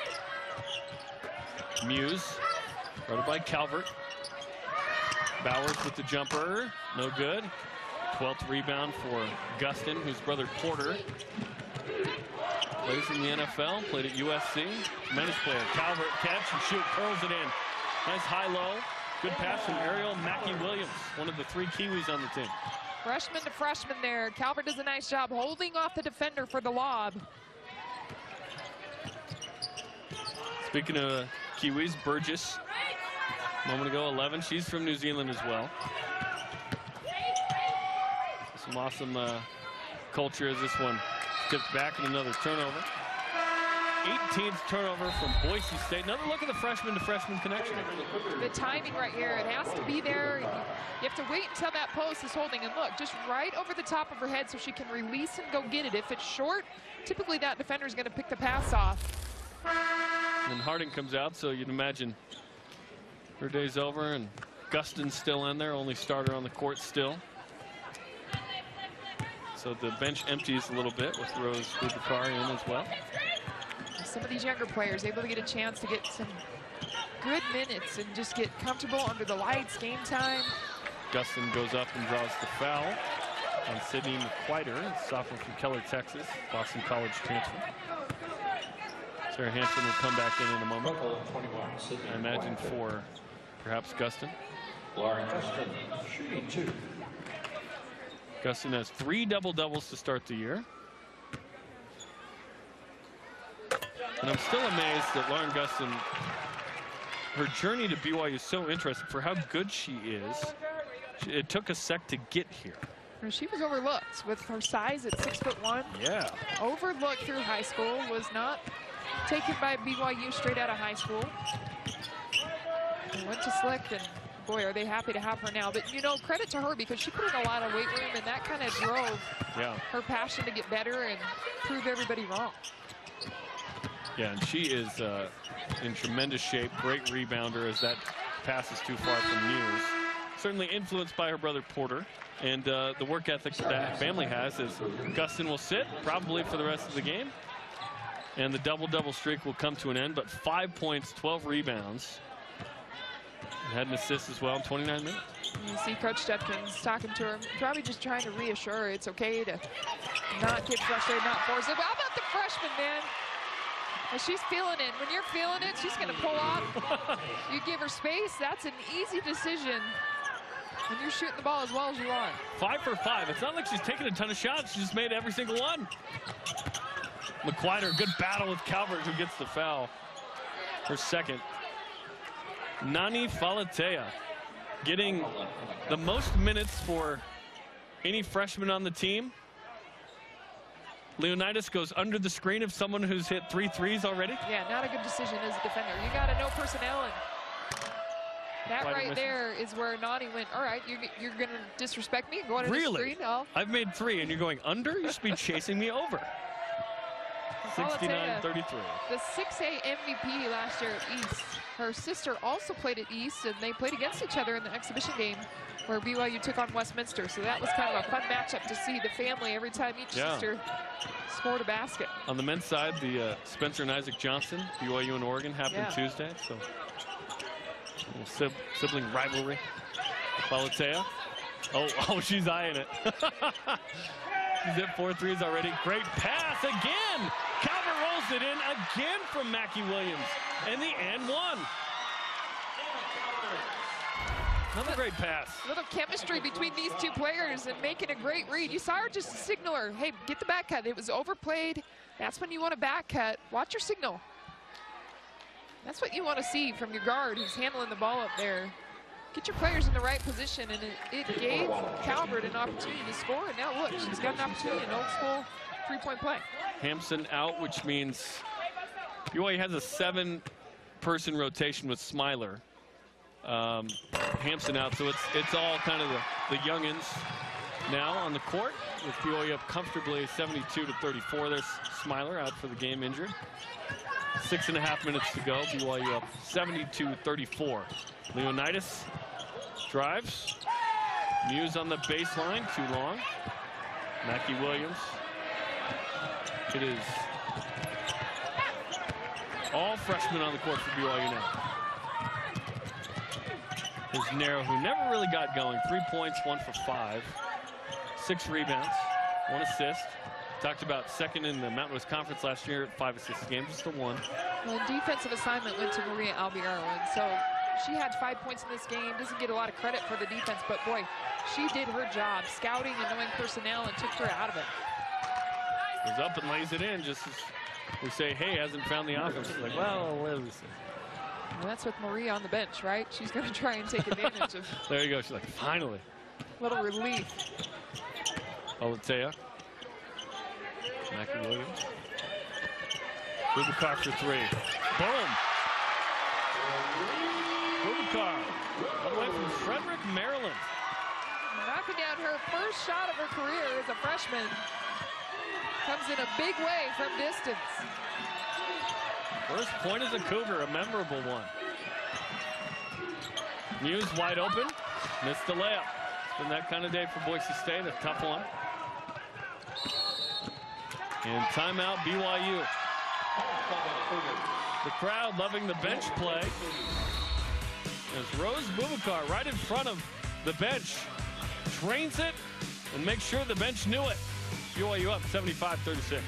Speaker 1: Muse, guarded by Calvert. Bowers with the jumper, no good. twelfth rebound for Gustin, whose brother Porter plays in the N F L, played at U S C. Tremendous player. Calvert catch and shoot, curls it in. Nice high-low. Good pass from Ariel Mackey-Williams, one of the three Kiwis on the team.
Speaker 3: Freshman to freshman there. Calvert does a nice job holding off the defender for the lob.
Speaker 1: Speaking of Kiwis, Burgess, a moment ago, eleven. She's from New Zealand as well. Some awesome uh, culture as this one tips back and another turnover. eighteenth turnover from Boise State. Another look at the freshman to freshman connection.
Speaker 3: The timing right here, it has to be there. You have to wait until that post is holding. And look, just right over the top of her head so she can release and go get it. If it's short, typically that defender is going to pick the pass off.
Speaker 1: And Harding comes out, so you'd imagine her day's over, and Gustin's still in there, only starter on the court still. So the bench empties a little bit with Rose Bubakar in as well.
Speaker 3: Some of these younger players able to get a chance to get some good minutes and just get comfortable under the lights, game time.
Speaker 1: Gustin goes up and draws the foul on Sydney McQuider, sophomore from Keller, Texas, Boston College transfer. Sarah Hanson will come back in in a moment. I imagine for perhaps Gustin.
Speaker 2: Lauren Gustin, shooting two.
Speaker 1: Gustin has three double-doubles to start the year. And I'm still amazed that Lauren Gustin, her journey to B Y U is so interesting for how good she is. It took a sec to get here.
Speaker 3: She was overlooked with her size at six foot one.
Speaker 1: Yeah.
Speaker 3: Overlooked through high school, was not taken by B Y U straight out of high school. And went to Slick, and boy, are they happy to have her now. But, you know, credit to her because she put in a lot of weight room, and that kind of drove
Speaker 1: yeah.
Speaker 3: her passion to get better and prove everybody wrong.
Speaker 1: Yeah, and she is uh, in tremendous shape. Great rebounder as that pass is too far from Muse. Certainly influenced by her brother Porter. And uh, the work ethic that family has is Gustin will sit probably for the rest of the game. And the double-double streak will come to an end. But five points, twelve rebounds. And had an assist as well in twenty-nine minutes.
Speaker 3: You see Coach Judkins talking to her, probably just trying to reassure her it's okay to not get frustrated, not force it. But how about the freshman, man? Well, she's feeling it. When you're feeling it, she's going to pull up. You give her space. That's an easy decision when you're shooting the ball as well as you are.
Speaker 1: Five for five. It's not like she's taking a ton of shots. She just made every single one. McQuider, good battle with Calvert, who gets the foul. Her second. Nani Falatea getting the most minutes for any freshman on the team. Leonidas goes under the screen of someone who's hit three threes already.
Speaker 3: Yeah, not a good decision as a defender. You got to know personnel, and that
Speaker 1: Wide
Speaker 3: right
Speaker 1: missing.
Speaker 3: there is where Nani went, all right, you're, you're going to disrespect me, go under
Speaker 1: Really?
Speaker 3: the screen. Oh.
Speaker 1: I've made three, and you're going under? You should be chasing me over. sixty-nine thirty-three.
Speaker 3: The six A M V P last year at East. Her sister also played at East, and they played against each other in the exhibition game where B Y U took on Westminster. So that was kind of a fun matchup to see the family every time each
Speaker 1: yeah.
Speaker 3: sister scored a basket.
Speaker 1: On the men's side, the uh, Spencer and Isaac Johnson, B Y U and Oregon, happened
Speaker 3: yeah.
Speaker 1: Tuesday. So a little sib sibling rivalry. Falatea. Oh, oh, she's eyeing it. She's hit four threes already. Great pass again. Calvert rolls it in again from Mackie Williams. And the and one. Another great pass.
Speaker 3: A little chemistry between these two players and making a great read. You saw her just signal her, hey, get the back cut. It was overplayed. That's when you want a back cut. Watch your signal. That's what you want to see from your guard who's handling the ball up there. Get your players in the right position, and it, it gave Calvert an opportunity to score, and now look, she's got an opportunity, an old school three-point play.
Speaker 1: Hampson out, which means B Y U has a seven-person rotation with Smiler. Um, Hampson out, so it's it's all kind of the, the youngins now on the court, with B Y U up comfortably seventy-two to thirty-four. There's Smiler out for the game, injured. Six and a half minutes to go. B Y U up seventy-two thirty-four. Leonidas drives. Muse on the baseline, too long. Mackie Williams. It is all freshmen on the court for B Y U now. Here's Nero, who never really got going. Three points, one for five. Six rebounds, one assist. Talked about second in the Mountain West Conference last year, five assists a game, just a one.
Speaker 3: Well, defensive assignment went to Maria Albiero, and so she had five points in this game. Doesn't get a lot of credit for the defense, but boy, she did her job, scouting and knowing personnel, and took her out of it.
Speaker 1: Goes up and lays it in, just as we say, hey, hasn't found the offense. It's like, well, what do we say?
Speaker 3: Well, that's with Maria on the bench, right? She's going to try and take advantage of.
Speaker 1: There you go. She's like, finally.
Speaker 3: Little relief.
Speaker 1: Falatea. Mackie Williams. Bubakar for three. Boom. Bubakar, all the way from Frederick, Maryland.
Speaker 3: Knocking down her first shot of her career as a freshman. Comes in a big way from distance.
Speaker 1: First point as a Cougar, a memorable one. Muse wide open, missed the layup. It's been that kind of day for Boise State, a tough one. And timeout B Y U. The crowd loving the bench play. As Rose Bubakar right in front of the bench trains it and makes sure the bench knew it. B Y U up seventy-five thirty-six.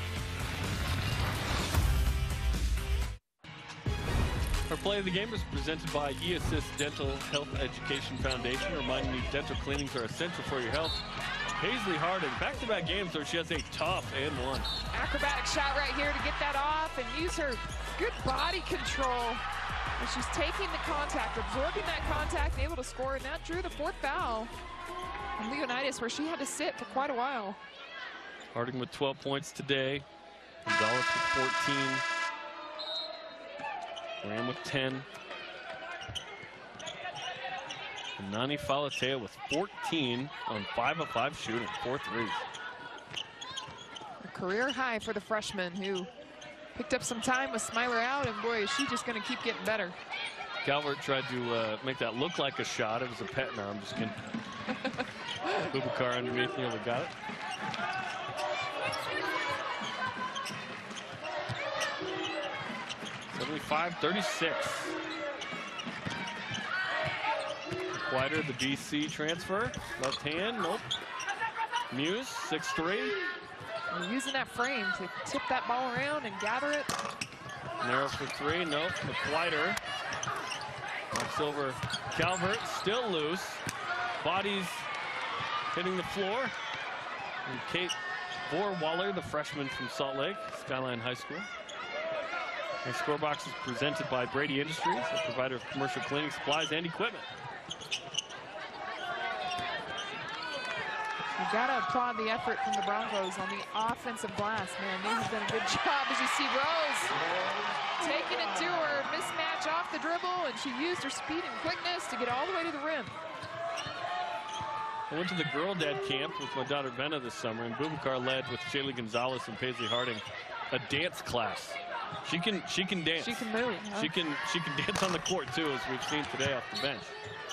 Speaker 1: Our play of the game is presented by eAssist Dental Health Education Foundation, reminding you dental cleanings are essential for your health. Paisley Harding, back-to-back games where she has a tough and one.
Speaker 3: Acrobatic shot right here to get that off and use her good body control. And she's taking the contact, absorbing that contact, and able to score, and that drew the fourth foul on Leonidas, where she had to sit for quite a while.
Speaker 1: Harding with twelve points today. Gonzalez with fourteen. Graham with ten. And Nani Falatea with fourteen on five of five shooting, four threes.
Speaker 3: A career high for the freshman who picked up some time with Smiler out, and boy, is she just going to keep getting better.
Speaker 1: Calvert tried to uh, make that look like a shot. It was a pet. No, I'm just kidding. Bubakar underneath, nearly got it. seventy-five thirty-six. Whiter, the B C transfer. Left hand, nope. Muse, six three.
Speaker 3: And using that frame to tip that ball around and gather it.
Speaker 1: Narrow for three, nope. McWhiter. Knocks over Calvert, still loose. Bodies hitting the floor. And Kate Vorwaller, the freshman from Salt Lake, Skyline High School. The scorebox is presented by Brady Industries, a provider of commercial cleaning supplies and equipment.
Speaker 3: You gotta applaud the effort from the Broncos on the offensive glass, man. They've done a good job. As you see Rose taking it to her, mismatch off the dribble, and she used her speed and quickness to get all the way to the rim.
Speaker 1: I went to the Girl Dad camp with my daughter Benna this summer, and Bubakar led with Shaylee Gonzalez and Paisley Harding a dance class. She can she can dance.
Speaker 3: She can move. Huh?
Speaker 1: She can she can dance on the court too, as we've seen today off the bench.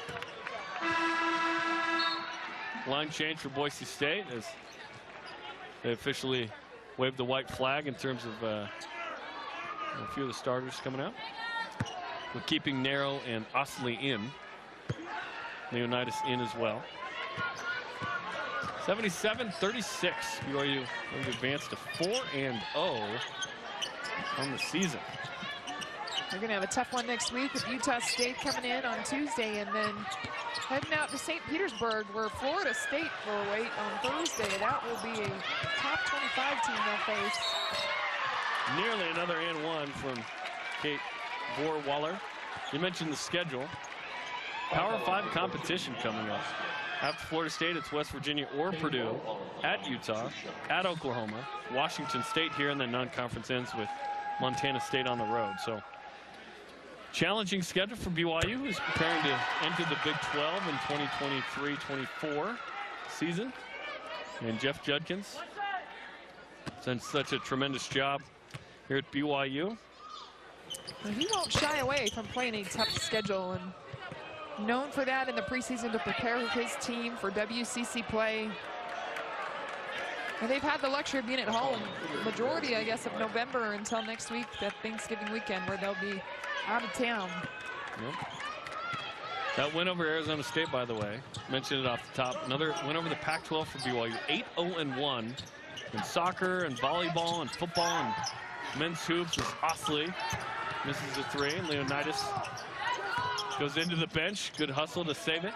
Speaker 1: Line change for Boise State as they officially waved the white flag in terms of uh, a few of the starters coming out. We're keeping Narrow and Osley in. Leonidas in as well. seventy-seven thirty-six. B Y U will advance to four and oh on the season.
Speaker 3: They're going to have a tough one next week with Utah State coming in on Tuesday, and then heading out to Saint Petersburg, where Florida State will wait on Thursday. That will be a top twenty-five team they'll face.
Speaker 1: Nearly another and one from Kate Vorwaller. You mentioned the schedule. Power five competition coming up. After Florida State, it's West Virginia or Purdue, at Utah, at Oklahoma, Washington State here, and then non-conference ends with Montana State on the road. So challenging schedule for B Y U, who's preparing to enter the Big twelve in twenty twenty-three twenty-four season. And Jeff Judkins done such a tremendous job here at B Y U.
Speaker 3: Well, he won't shy away from playing a tough schedule, and known for that in the preseason to prepare his team for W C C play. And they've had the luxury of being at home majority, I guess, of November until next week, that Thanksgiving weekend, where they'll be out of town.
Speaker 1: Yep. That win over Arizona State, by the way, mentioned it off the top. Another win over the Pac twelve for B Y U, eight oh and one in soccer and volleyball and football and men's hoops. As Osley misses the three, and Leonidas goes into the bench. Good hustle to save it.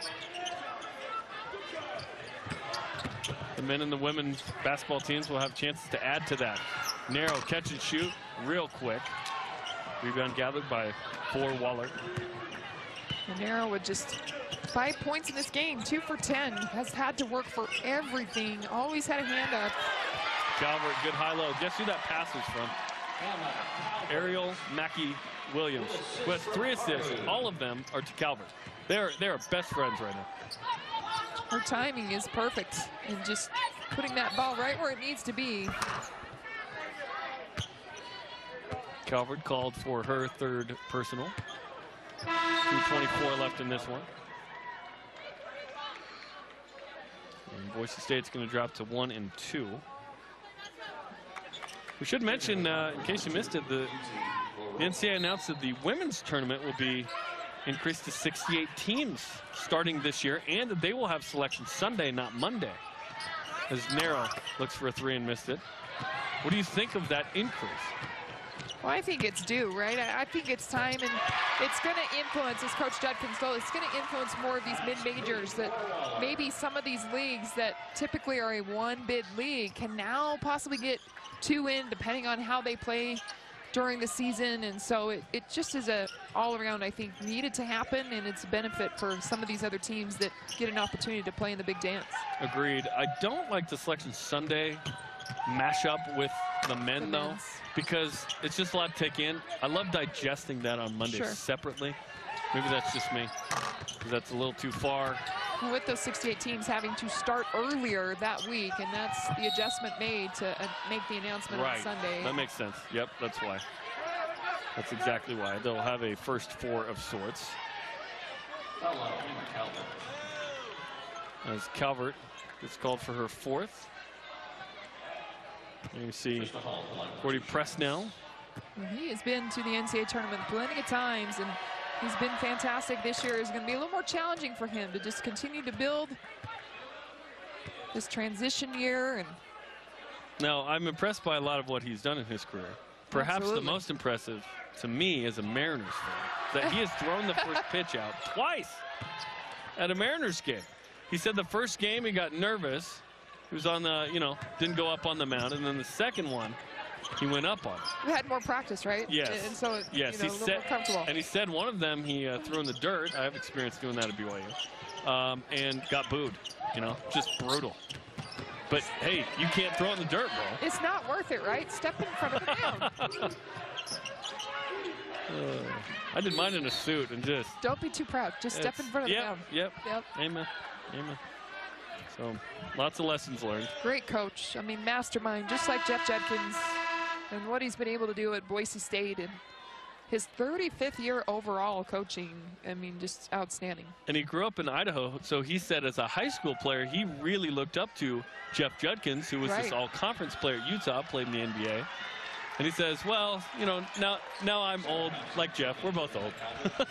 Speaker 1: The men and the women's basketball teams will have chances to add to that. Narrow catch and shoot real quick. Rebound gathered by Vorwaller.
Speaker 3: Narrow with just five points in this game, two for ten. Has had to work for everything. Always had a hand up.
Speaker 1: Calvert, good high-low. Guess who that pass was from? Ariel Mackey Williams, who has three assists. All of them are to Calvert. They're, they're best friends right now.
Speaker 3: Her timing is perfect, and just putting that ball right where it needs to be.
Speaker 1: Calvert called for her third personal. two twenty-four left in this one. And Boise State's going to drop to one and two. We should mention, uh, in case you missed it, the, the N C A A announced that the women's tournament will be increased to sixty-eight teams starting this year, and that they will have selection Sunday, not Monday, as Nero looks for a three and missed it. What do you think of that increase?
Speaker 3: Well, I think it's due, right? I, I think it's time, and it's going to influence, as Coach Judkins told, it's going to influence more of these mid-majors, that maybe some of these leagues that typically are a one-bid league can now possibly get two in, depending on how they play during the season. And so it, it just is a all-around, I think, needed to happen, and it's a benefit for some of these other teams that get an opportunity to play in the big dance.
Speaker 1: Agreed. I don't like the selection Sunday mash up with the men, the though, because it's just a lot to take in. I love digesting that on Monday sure. separately. Maybe that's just me, because that's a little too far.
Speaker 3: Well, with those sixty-eight teams having to start earlier that week, and that's the adjustment made to uh, make the announcement
Speaker 1: right.
Speaker 3: on Sunday.
Speaker 1: That makes sense. Yep, that's why. That's exactly why. They'll have a first four of sorts. As Calvert gets called for her fourth. And you see Gordy Presnell.
Speaker 3: He has been to the N C A A tournament plenty of times, and he's been fantastic this year. It's going to be a little more challenging for him to just continue to build this transition year. And
Speaker 1: now, I'm impressed by a lot of what he's done in his career. Perhaps Absolutely. the most impressive to me as a Mariners fan, that he has thrown the first pitch out twice at a Mariners game. He said the first game he got nervous. He was on the, you know, didn't go up on the mound, and then the second one, he went up on it.
Speaker 3: We had more practice, right?
Speaker 1: Yes.
Speaker 3: And so,
Speaker 1: yes,
Speaker 3: you know,
Speaker 1: he
Speaker 3: a little
Speaker 1: said,
Speaker 3: more comfortable.
Speaker 1: And he said one of them he uh, threw in the dirt. I have experience doing that at B Y U, um, and got booed. You know, just brutal. But hey, you can't throw it in the dirt, bro.
Speaker 3: It's not worth it, right? Step in front of the mound.
Speaker 1: uh, I did mine in a suit and just.
Speaker 3: Don't be too proud. Just step in front of
Speaker 1: yep,
Speaker 3: the mound.
Speaker 1: Yep.
Speaker 3: Yep.
Speaker 1: Amen. Amen. So, lots of lessons learned.
Speaker 3: Great coach. I mean, mastermind, just like Jeff Judkins, and what he's been able to do at Boise State, and his thirty-fifth year overall coaching. I mean, just outstanding. And
Speaker 1: he grew up in Idaho, so he said as a high school player, he really looked up to Jeff Judkins, who was right. this all-conference player at Utah, played in the N B A. And he says, well, you know, now, now I'm old, like Jeff. We're both old.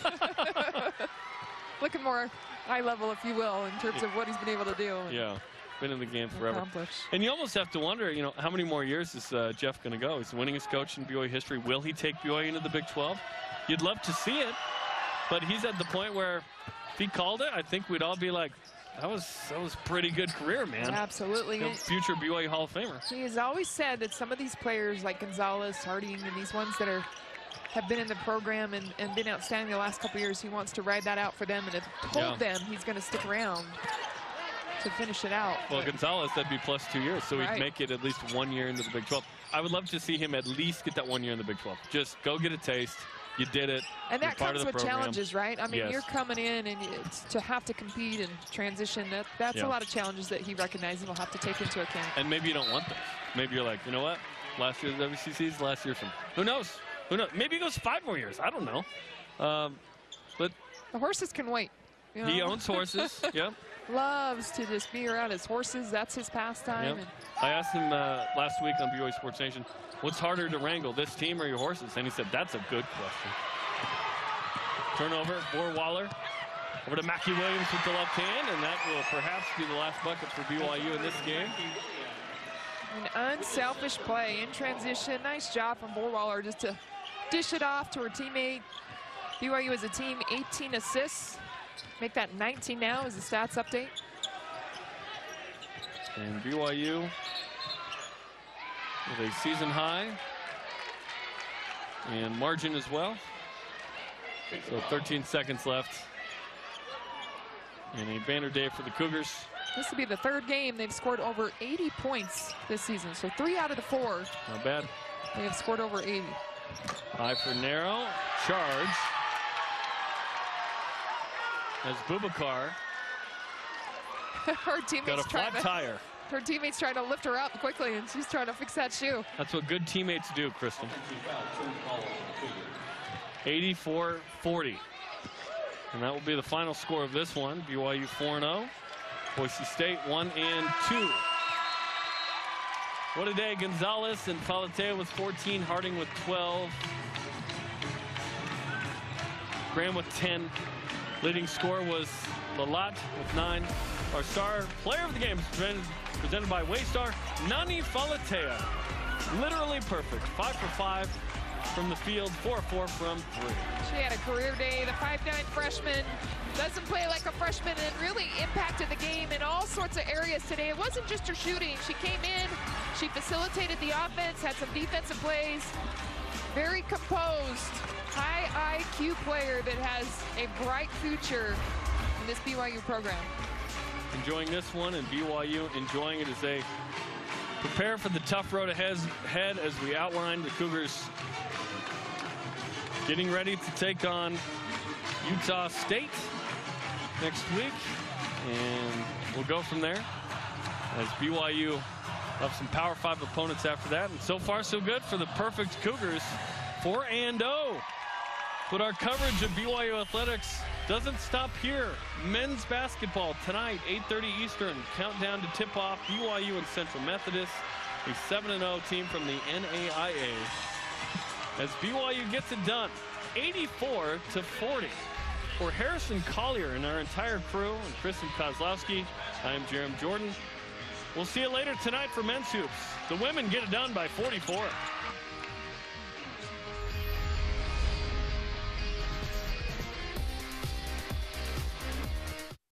Speaker 3: Looking more high level, if you will, in terms of what he's been able to do.
Speaker 1: Yeah, been in the game forever.
Speaker 3: Accomplish.
Speaker 1: And you almost have to wonder, you know, how many more years is uh, Jeff going to go? He's the winningest coach in B Y U history. Will he take B Y U into the Big twelve? You'd love to see it, but he's at the point where if he called it, I think we'd all be like, that was that was a pretty good career, man.
Speaker 3: Absolutely.
Speaker 1: You know, future B Y U Hall of Famer.
Speaker 3: He has always said that some of these players like Gonzalez, Harding, and these ones that are have been in the program and, and been outstanding the last couple years, he wants to ride that out for them, and have told yeah. them he's going to stick around to finish it out.
Speaker 1: Well, Gonzalez, that'd be plus two years, so
Speaker 3: right.
Speaker 1: he'd make it at least one year into the Big twelve. I would love to see him at least get that one year in the Big twelve. Just go get a taste. You did it.
Speaker 3: And that
Speaker 1: You're
Speaker 3: comes with
Speaker 1: program.
Speaker 3: challenges, right? I mean,
Speaker 1: yes.
Speaker 3: you're coming in and it's to have to compete and transition. That, that's yeah. a lot of challenges that he recognizes and will have to take into account.
Speaker 1: And maybe you don't want those. Maybe you're like, you know what? Last year's W C C's, last year's from. Who knows? Who knows? Maybe it goes five more years. I don't know. Um, but
Speaker 3: the horses can wait. You know?
Speaker 1: He owns horses. Yep.
Speaker 3: Loves to just be around his horses. That's his pastime.
Speaker 1: Yep. I asked him uh, last week on B Y U Sports Nation, what's harder to wrangle, this team or your horses? And he said, that's a good question. Turnover, Borwaller over to Mackie Williams with the left hand, and that will perhaps be the last bucket for B Y U in this game.
Speaker 3: An unselfish play in transition. Nice job from Borwaller just to dish it off to her teammate. B Y U as a team, eighteen assists. Make that nineteen now as the stats update.
Speaker 1: And B Y U with a season high and margin as well. So thirteen seconds left. And a banner day for the Cougars.
Speaker 3: This will be the third game they've scored over eighty points this season. So three out of the four.
Speaker 1: Not bad.
Speaker 3: They have scored over eighty.
Speaker 1: High for Nero. Charge. As Boubacar
Speaker 3: Our teammates
Speaker 1: got a flat
Speaker 3: to,
Speaker 1: tire.
Speaker 3: her teammates trying to lift her up quickly, and she's trying to fix that shoe.
Speaker 1: That's what good teammates do, Kristen. eighty-four forty. And that will be the final score of this one. B Y U four and oh. Boise State one and two. What a day. Gonzalez and Falatea with fourteen. Harding with twelve. Graham with ten. Leading scorer was Lalat with nine. Our star player of the game is presented, presented by Waystar, Nani Falatea. Literally perfect. Five for five from the field, four for four from three.
Speaker 3: She had a career day. The five nine freshman doesn't play like a freshman and really impacted the game in all sorts of areas today. It wasn't just her shooting. She came in, she facilitated the offense, had some defensive plays. Very composed, high I Q player that has a bright future in this B Y U program.
Speaker 1: Enjoying this one, and B Y U enjoying it as they prepare for the tough road ahead, as we outlined. The Cougars getting ready to take on Utah State next week, and we'll go from there as B Y U have some Power Five opponents after that. And so far, so good for the perfect Cougars, four and oh. But our coverage of B Y U athletics doesn't stop here. Men's basketball tonight, eight thirty Eastern. Countdown to tip-off, B Y U and Central Methodist, a seven and oh team from the N A I A. As B Y U gets it done, eighty-four to forty. For Harrison Collier and our entire crew, and Kristen Kozlowski, I'm Jerem Jordan. We'll see you later tonight for men's hoops. The women get it done by forty-four.